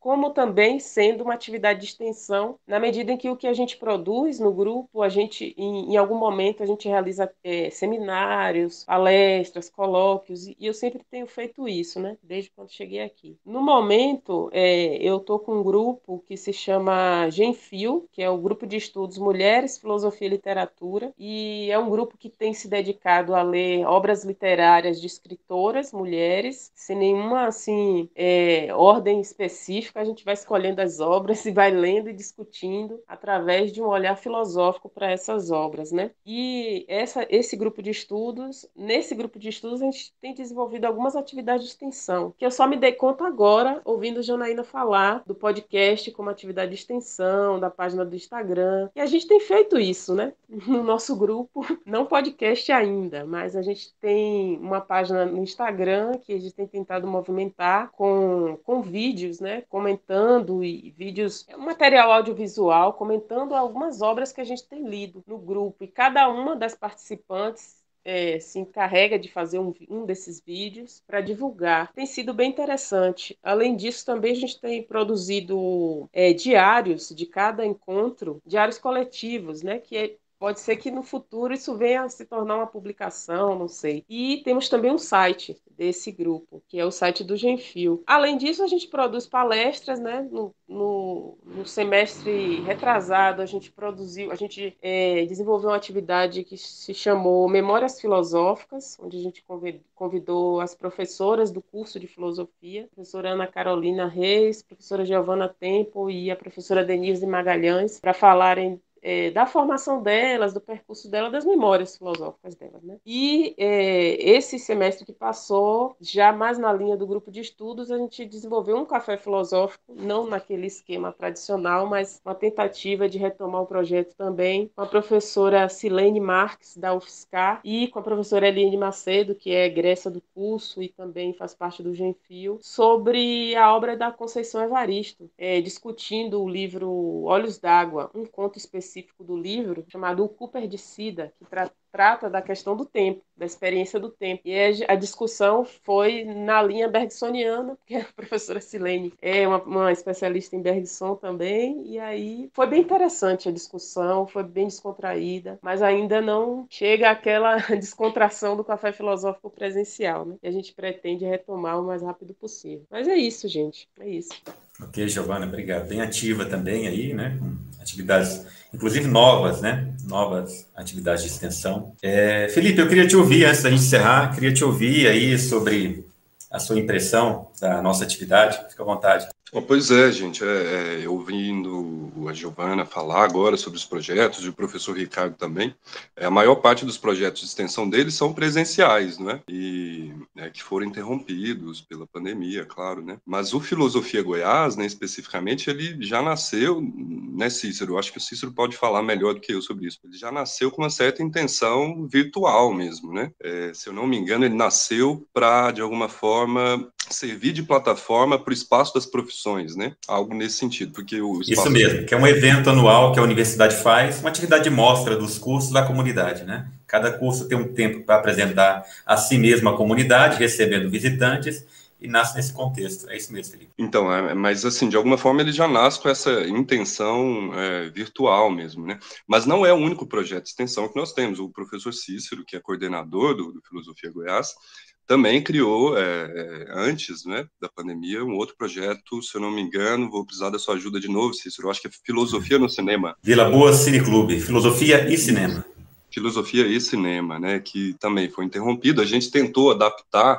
como também sendo uma atividade de extensão, na medida em que o que a gente produz no grupo, a gente, em, em algum momento, a gente realiza é, seminários, palestras, colóquios, e eu sempre tenho feito isso, né? Desde quando cheguei aqui. No momento, é, eu estou com um grupo que se chama Genfil, que é o Grupo de Estudos Mulheres, Filosofia e Literatura, e é um grupo que tem se dedicado a ler obras literárias de escritoras mulheres, sem nenhuma assim é, ordem específica. A gente vai escolhendo as obras e vai lendo e discutindo através de um olhar filosófico para essas obras, né? E essa, esse grupo de estudos, nesse grupo de estudos a gente tem desenvolvido algumas atividades de extensão, que eu só me dei conta agora ouvindo Janaína falar do podcast como atividade de extensão, da página do Instagram. E a gente tem feito isso, né? No nosso grupo, não podcast ainda, mas a gente tem uma página no Instagram que a gente tem tentado movimentar com, com vídeos, né? Comentando e vídeos, um material audiovisual, comentando algumas obras que a gente tem lido no grupo. E cada uma das participantes É, se encarrega de fazer um, um desses vídeos para divulgar. Tem sido bem interessante. Além disso, também a gente tem produzido é, diários de cada encontro, diários coletivos, né? Que é, pode ser que no futuro isso venha a se tornar uma publicação, não sei. E temos também um site desse grupo, que é o site do Genfil. Além disso, a gente produz palestras, né? No, no, no semestre retrasado, a gente produziu, a gente é, desenvolveu uma atividade que se chamou Memórias Filosóficas, onde a gente convidou as professoras do curso de filosofia, a professora Ana Carolina Reis, a professora Giovana Tempo e a professora Denise Magalhães, para falarem É, da formação delas, do percurso delas, das memórias filosóficas delas, né? E é, esse semestre que passou, já mais na linha do grupo de estudos, a gente desenvolveu um café filosófico, não naquele esquema tradicional, mas uma tentativa de retomar o projeto também com a professora Silene Marques, da U F S Car, e com a professora Eliane Macedo, que é egressa do curso e também faz parte do Genfil, sobre a obra da Conceição Evaristo, é, discutindo o livro Olhos d'Água, um conto específico do livro, chamado O Cu Perdicida, que tra trata da questão do tempo, da experiência do tempo. E a, a discussão foi na linha bergsoniana, porque a professora Silene é uma, uma especialista em Bergson também, e aí foi bem interessante a discussão, foi bem descontraída, mas ainda não chega àquela descontração do café filosófico presencial, né? E a gente pretende retomar o mais rápido possível. Mas é isso, gente, é isso. Ok, Giovana, obrigado. Bem ativa também aí, né? Com atividades, inclusive novas, né? Novas atividades de extensão. É, Felipe, eu queria te ouvir, antes da gente encerrar, queria te ouvir aí sobre a sua impressão da nossa atividade. Fica à vontade. Oh, pois é, gente, é, é, ouvindo a Giovana falar agora sobre os projetos, e o professor Ricardo também, é, a maior parte dos projetos de extensão deles são presenciais, não é? E é, que foram interrompidos pela pandemia, claro, né? Mas o Filosofia Goiás, né, especificamente, ele já nasceu, né, Cícero? Eu acho que o Cícero pode falar melhor do que eu sobre isso. Ele já nasceu com uma certa intenção virtual mesmo, né? É, se eu não me engano, ele nasceu para, de alguma forma, servir de plataforma para o espaço das profissões, né? Algo nesse sentido, porque o espaço... Isso mesmo, que é um evento anual que a universidade faz, uma atividade de mostra dos cursos da comunidade, né? Cada curso tem um tempo para apresentar a si mesmo a comunidade, recebendo visitantes, e nasce nesse contexto. É isso mesmo, Felipe. Então, é, mas assim, de alguma forma ele já nasce com essa intenção é, virtual mesmo, né? Mas não é o único projeto de extensão que nós temos. O professor Cícero, que é coordenador do, do Filosofia Goiás, também criou, é, antes, né, da pandemia, um outro projeto, se eu não me engano, vou precisar da sua ajuda de novo, Cícero, eu acho que é Filosofia no Cinema. Vila Boa Cine Clube, Filosofia e Cinema. Filosofia e Cinema, né, que também foi interrompido. A gente tentou adaptar,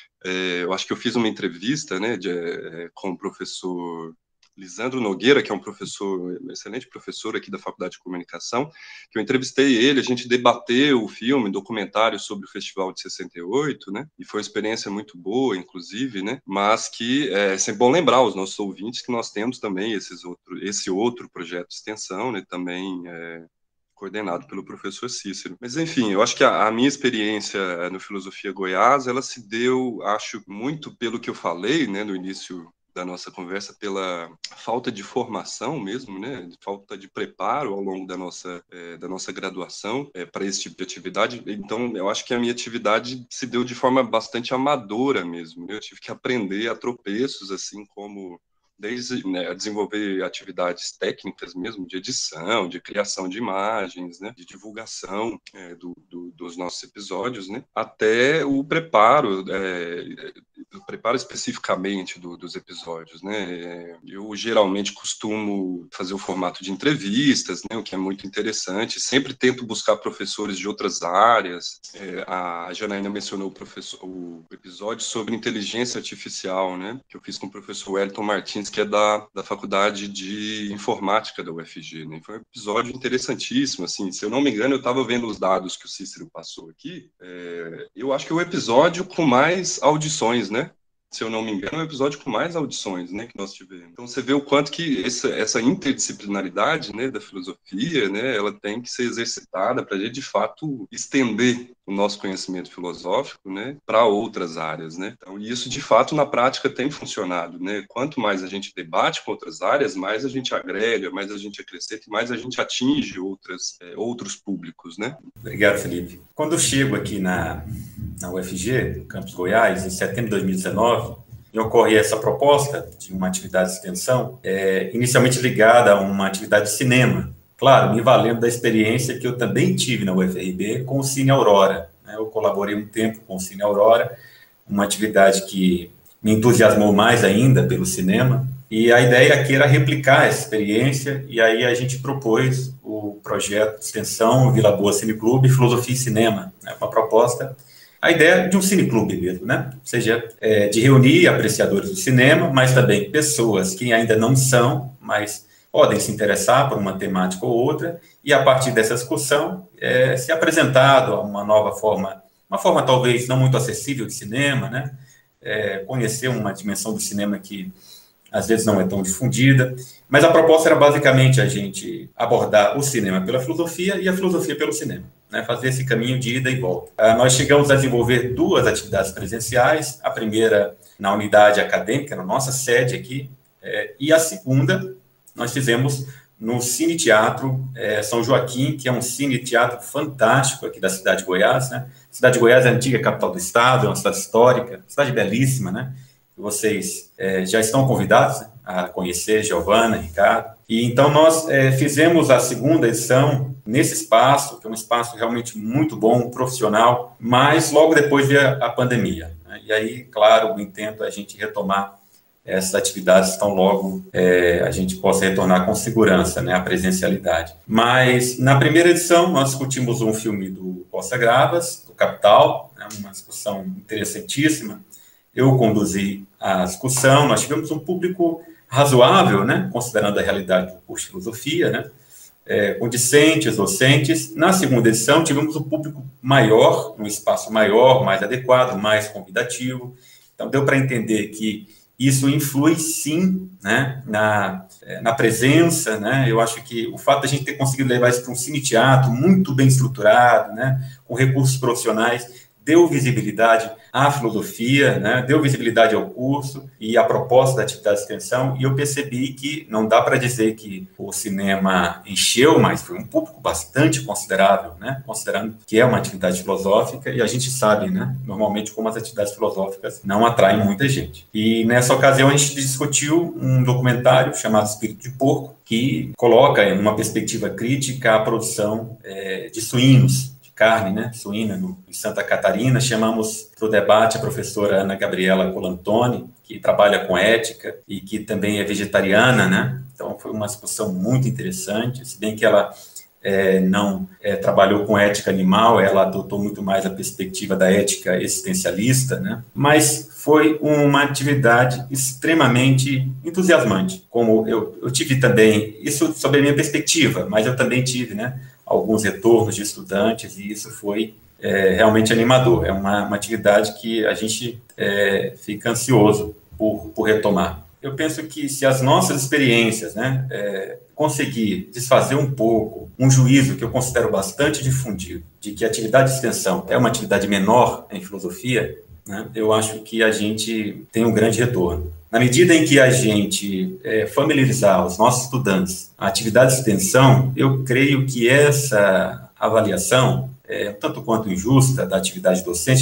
é, eu acho que eu fiz uma entrevista, né, de, é, com o professor Lisandro Nogueira, que é um professor, um excelente professor aqui da Faculdade de Comunicação, que eu entrevistei ele, a gente debateu o filme, documentário sobre o Festival de sessenta e oito, né, e foi uma experiência muito boa, inclusive, né, mas que é sempre bom lembrar aos nossos ouvintes que nós temos também esses outro, esse outro projeto de extensão, né, também é, coordenado pelo professor Cícero. Mas, enfim, eu acho que a, a minha experiência no Filosofia Goiás, ela se deu, acho, muito pelo que eu falei, né, no início da nossa conversa, pela falta de formação mesmo, né, falta de preparo ao longo da nossa, é, da nossa graduação é, para esse tipo de atividade. Então, eu acho que a minha atividade se deu de forma bastante amadora mesmo, né? Eu tive que aprender a tropeços, assim como desde né, a desenvolver atividades técnicas mesmo, de edição, de criação de imagens, né, de divulgação é, do, do, dos nossos episódios, né, até o preparo, é, o preparo especificamente do, dos episódios, né. Eu geralmente costumo fazer o formato de entrevistas, né, o que é muito interessante. Sempre tento buscar professores de outras áreas. É, a Janaína mencionou o, professor, o episódio sobre inteligência artificial, né, que eu fiz com o professor Wellington Martins, que é da, da Faculdade de Informática da U F G, né? Foi um episódio interessantíssimo, assim, se eu não me engano, eu estava vendo os dados que o Cícero passou aqui, é, eu acho que é o episódio com mais audições, né? Se eu não me engano, é o episódio com mais audições, né, que nós tivemos. Então, você vê o quanto que essa, essa interdisciplinaridade, né, da filosofia, né, ela tem que ser exercitada para a gente, de fato, estender o nosso conhecimento filosófico, né, para outras áreas, né. Então, isso, de fato, na prática tem funcionado, né. Quanto mais a gente debate com outras áreas, mais a gente agrega, mais a gente acrescenta e mais a gente atinge outras, é, outros públicos, né. Obrigado, Felipe. Quando eu chego aqui na, na U F G, Campus Goiás, em setembro de dois mil e dezenove, e ocorre essa proposta de uma atividade de extensão, é, inicialmente ligada a uma atividade de cinema, claro, me valendo da experiência que eu também tive na U F R B com o Cine Aurora, né? Eu colaborei um tempo com o Cine Aurora, uma atividade que me entusiasmou mais ainda pelo cinema, e a ideia aqui era replicar essa experiência, e aí a gente propôs o projeto de extensão Vila Boa Cineclube, Filosofia e Cinema, né? Uma proposta, a ideia de um cineclube mesmo, né? Ou seja, é, de reunir apreciadores do cinema, mas também pessoas que ainda não são, mas podem se interessar por uma temática ou outra, e a partir dessa discussão, é, se apresentado a uma nova forma, uma forma talvez não muito acessível de cinema, né? É, conhecer uma dimensão do cinema que às vezes não é tão difundida, mas a proposta era basicamente a gente abordar o cinema pela filosofia e a filosofia pelo cinema, né, fazer esse caminho de ida e volta. Uh, nós chegamos a desenvolver duas atividades presenciais, a primeira na unidade acadêmica, na nossa sede aqui, é, e a segunda nós fizemos no Cine Teatro é, São Joaquim, que é um cine teatro fantástico aqui da cidade de Goiás, né? A cidade de Goiás é a antiga capital do estado, é uma cidade histórica, cidade belíssima, né? Vocês é, já estão convidados, né, a conhecer Giovana, Ricardo. E então nós é, fizemos a segunda edição nesse espaço, que é um espaço realmente muito bom, profissional, mas logo depois veio a, a pandemia, né? E aí, claro, o intento é a gente retomar essas atividades tão logo é, a gente possa retornar com segurança, né, a presencialidade. Mas, na primeira edição, nós discutimos um filme do Costa Gravas, do Capital, né, uma discussão interessantíssima. Eu conduzi a discussão, nós tivemos um público razoável, né, considerando a realidade do curso de filosofia, né, é, com discentes, docentes. Na segunda edição, tivemos um público maior, um espaço maior, mais adequado, mais convidativo. Então, deu para entender que isso influi, sim, né, na, na presença, né. Eu acho que o fato de a gente ter conseguido levar isso para um cine-teatro muito bem estruturado, né, com recursos profissionais, deu visibilidade à filosofia, né, deu visibilidade ao curso e à proposta da atividade de extensão, e eu percebi que não dá para dizer que o cinema encheu, mas foi um público bastante considerável, né, considerando que é uma atividade filosófica, e a gente sabe, né, normalmente como as atividades filosóficas não atraem muita gente. E nessa ocasião a gente discutiu um documentário chamado Espírito de Porco, que coloca em uma perspectiva crítica a produção é, de suínos, carne, né, suína, no, em Santa Catarina. Chamamos para o debate a professora Ana Gabriela Colantoni, que trabalha com ética e que também é vegetariana, né, então foi uma discussão muito interessante, se bem que ela é, não é, trabalhou com ética animal, ela adotou muito mais a perspectiva da ética existencialista, né, mas foi uma atividade extremamente entusiasmante, como eu, eu tive também, isso sob a minha perspectiva, mas eu também tive, né, alguns retornos de estudantes, e isso foi é, realmente animador. É uma, uma atividade que a gente é, fica ansioso por, por retomar. Eu penso que se as nossas experiências, né, é, conseguir desfazer um pouco um juízo que eu considero bastante difundido, de que a atividade de extensão é uma atividade menor em filosofia, né, eu acho que a gente tem um grande retorno. Na medida em que a gente é, familiarizar os nossos estudantes a atividade de extensão, eu creio que essa avaliação, é, tanto quanto injusta, da atividade docente,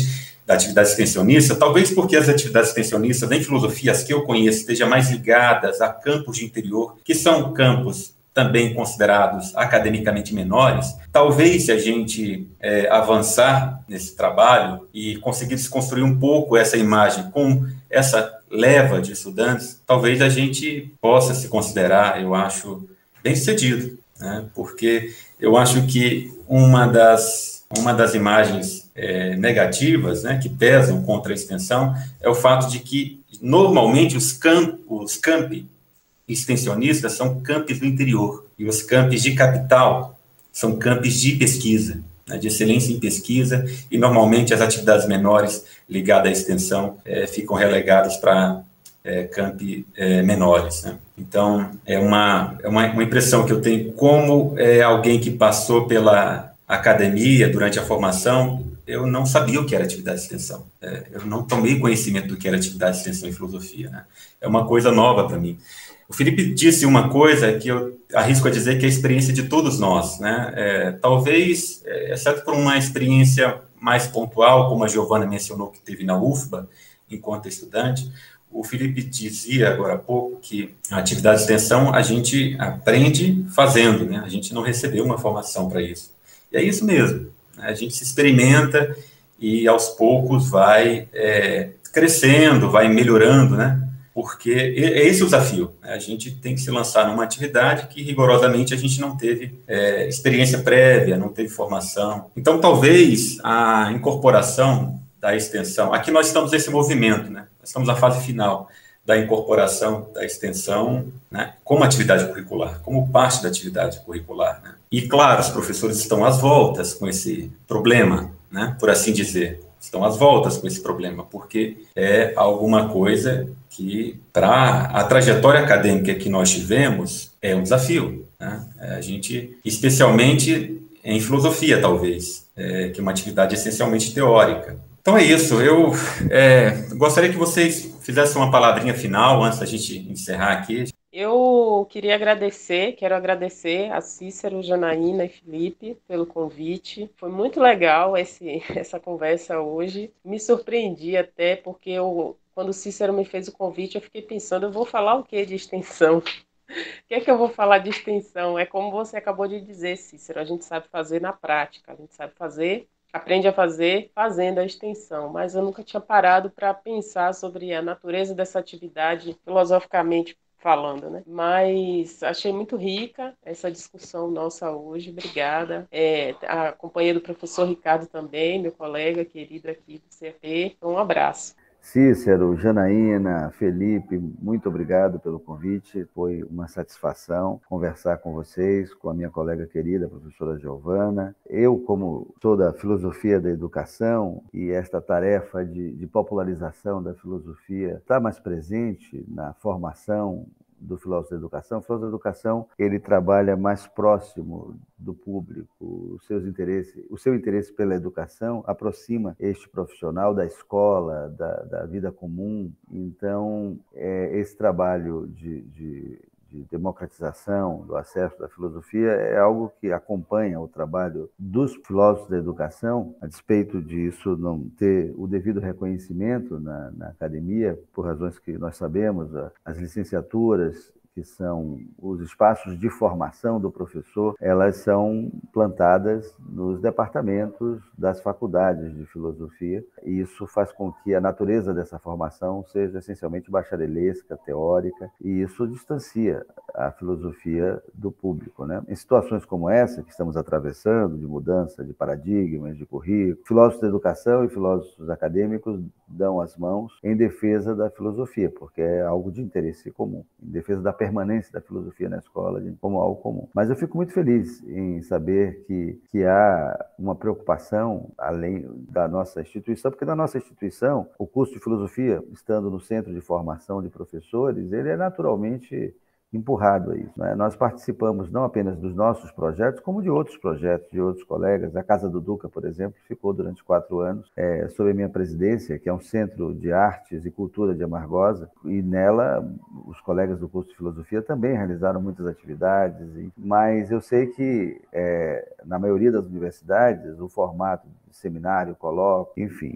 da atividade extensionista, talvez porque as atividades extensionistas em filosofia, as que eu conheço, estejam mais ligadas a campos de interior, que são campos também considerados academicamente menores. Talvez, se a gente é, avançar nesse trabalho e conseguir desconstruir um pouco essa imagem com essa leva de estudantes, talvez a gente possa se considerar, eu acho, bem-sucedido, né? Porque eu acho que uma das, uma das imagens é, negativas, né, que pesam contra a extensão é o fato de que, normalmente, os, camp, os campi extensionistas são campos do interior, e os campos de capital são campos de pesquisa, né, de excelência em pesquisa, e normalmente as atividades menores ligadas à extensão é, ficam relegadas para é, campi é, menores, né? Então, é, uma, é uma, uma impressão que eu tenho como é, alguém que passou pela academia durante a formação. Eu não sabia o que era atividade de extensão, é, eu não tomei conhecimento do que era atividade de extensão em filosofia, né? É uma coisa nova para mim. O Felipe disse uma coisa que eu arrisco a dizer que é a experiência de todos nós, né? É, talvez, é, exceto por uma experiência mais pontual, como a Giovana mencionou que teve na U F B A, enquanto estudante, o Felipe dizia agora há pouco que a atividade de extensão a gente aprende fazendo, né? A gente não recebeu uma formação para isso. E é isso mesmo, né? A gente se experimenta e aos poucos vai é, crescendo, vai melhorando, né? Porque é esse o desafio, né? A gente tem que se lançar numa atividade que rigorosamente a gente não teve é, experiência prévia, não teve formação. Então, talvez a incorporação da extensão, aqui nós estamos nesse movimento, né? Nós estamos na fase final da incorporação da extensão, né, como atividade curricular, como parte da atividade curricular, né? E, claro, os professores estão às voltas com esse problema, né, por assim dizer. Estão às voltas com esse problema, porque é alguma coisa que, para a trajetória acadêmica que nós tivemos, é um desafio, né? A gente, especialmente em filosofia, talvez, é, que é uma atividade essencialmente teórica. Então é isso, eu é, gostaria que vocês fizessem uma palavrinha final antes da gente encerrar aqui. Eu queria agradecer, quero agradecer a Cícero, Janaína e Felipe pelo convite. Foi muito legal esse, essa conversa hoje. Me surpreendi até, porque eu, quando o Cícero me fez o convite, eu fiquei pensando, eu vou falar o que de extensão? O que é que eu vou falar de extensão? É como você acabou de dizer, Cícero, a gente sabe fazer na prática, a gente sabe fazer, aprende a fazer fazendo a extensão, mas eu nunca tinha parado para pensar sobre a natureza dessa atividade filosoficamente falando, né? Mas achei muito rica essa discussão nossa hoje, obrigada. É, a companhia do professor Ricardo também, meu colega querido aqui do C P. Um abraço. Cícero, Janaína, Felipe, muito obrigado pelo convite. Foi uma satisfação conversar com vocês, com a minha colega querida, a professora Giovana. Eu, como sou da filosofia da educação, e esta tarefa de, de popularização da filosofia está mais presente na formação do filósofo da educação. O filósofo da educação, ele trabalha mais próximo do público, os seus interesses, o seu interesse pela educação aproxima este profissional da escola, da, da vida comum. Então, é, esse trabalho de, de, de democratização do acesso da filosofia é algo que acompanha o trabalho dos filósofos da educação, a despeito disso não ter o devido reconhecimento na, na academia, por razões que nós sabemos, as licenciaturas, que são os espaços de formação do professor, elas são plantadas nos departamentos das faculdades de filosofia, e isso faz com que a natureza dessa formação seja essencialmente bacharelesca, teórica, e isso distancia a filosofia do público, né? Em situações como essa que estamos atravessando, de mudança de paradigmas, de currículo, filósofos da educação e filósofos acadêmicos dão as mãos em defesa da filosofia, porque é algo de interesse comum, em defesa da permanência da filosofia na escola como algo comum. Mas eu fico muito feliz em saber que, que há uma preocupação além da nossa instituição, porque na nossa instituição, o curso de filosofia, estando no centro de formação de professores, ele é naturalmente empurrado a isso, né? Nós participamos não apenas dos nossos projetos, como de outros projetos, de outros colegas. A Casa do Duca, por exemplo, ficou durante quatro anos é, sob a minha presidência, que é um centro de artes e cultura de Amargosa, e nela os colegas do curso de filosofia também realizaram muitas atividades, mas eu sei que é, na maioria das universidades o formato de seminário, colóquio, enfim,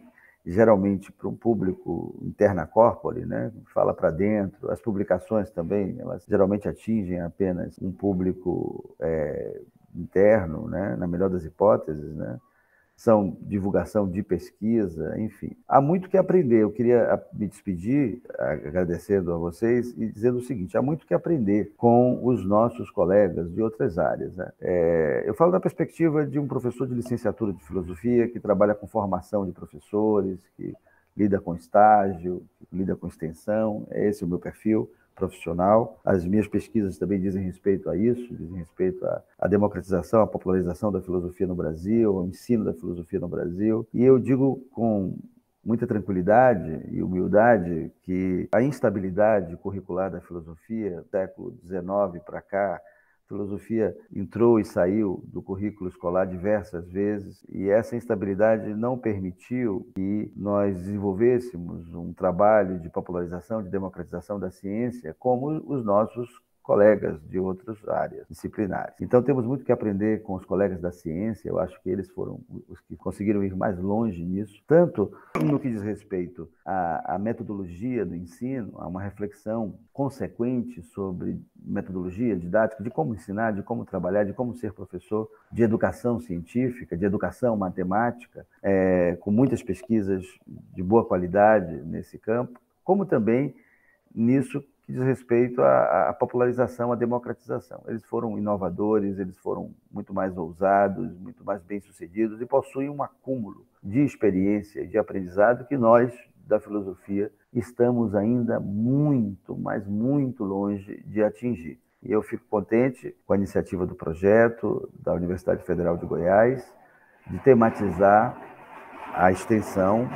geralmente para um público interna corpore, né? Fala para dentro. As publicações também, elas geralmente atingem apenas um público é, interno, né? Na melhor das hipóteses, né? São divulgação de pesquisa, enfim. Há muito que aprender. Eu queria me despedir, agradecendo a vocês, e dizendo o seguinte: há muito que aprender com os nossos colegas de outras áreas, né? É, eu falo da perspectiva de um professor de licenciatura de filosofia que trabalha com formação de professores, que lida com estágio, que lida com extensão. Esse é o meu perfil profissional. As minhas pesquisas também dizem respeito a isso, dizem respeito à, à democratização, à popularização da filosofia no Brasil, ao ensino da filosofia no Brasil. E eu digo com muita tranquilidade e humildade que a instabilidade curricular da filosofia, do século dezenove para cá, a filosofia entrou e saiu do currículo escolar diversas vezes, e essa instabilidade não permitiu que nós desenvolvêssemos um trabalho de popularização, de democratização da ciência, como os nossos colegas de outras áreas disciplinares. Então, temos muito que aprender com os colegas da ciência. Eu acho que eles foram os que conseguiram ir mais longe nisso, tanto no que diz respeito à, à metodologia do ensino, a uma reflexão consequente sobre metodologia didática, de como ensinar, de como trabalhar, de como ser professor, de educação científica, de educação matemática, é, com muitas pesquisas de boa qualidade nesse campo, como também nisso que diz respeito à, à popularização, à democratização. Eles foram inovadores, eles foram muito mais ousados, muito mais bem-sucedidos e possuem um acúmulo de experiência e de aprendizado que nós, da filosofia, estamos ainda muito, mas muito longe de atingir. E eu fico contente com a iniciativa do projeto da Universidade Federal de Goiás de tematizar a extensão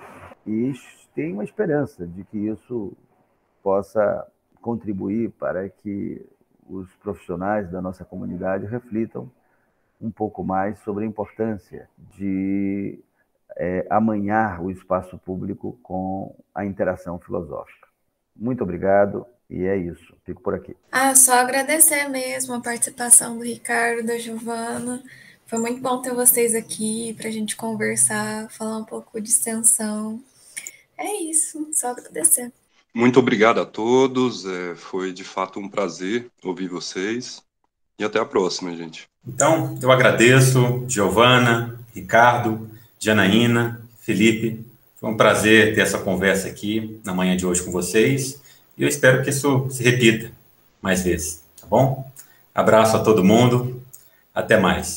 e tenho uma esperança de que isso possa contribuir para que os profissionais da nossa comunidade reflitam um pouco mais sobre a importância de é, amanhar o espaço público com a interação filosófica. Muito obrigado, e é isso. Fico por aqui. Ah, só agradecer mesmo a participação do Ricardo, da Giovana. Foi muito bom ter vocês aqui para a gente conversar, falar um pouco de extensão. É isso, só agradecer. Muito obrigado a todos, é, foi de fato um prazer ouvir vocês, e até a próxima, gente. Então, eu agradeço, Giovana, Ricardo, Janaína, Felipe, foi um prazer ter essa conversa aqui na manhã de hoje com vocês, e eu espero que isso se repita mais vezes, tá bom? Abraço a todo mundo, até mais.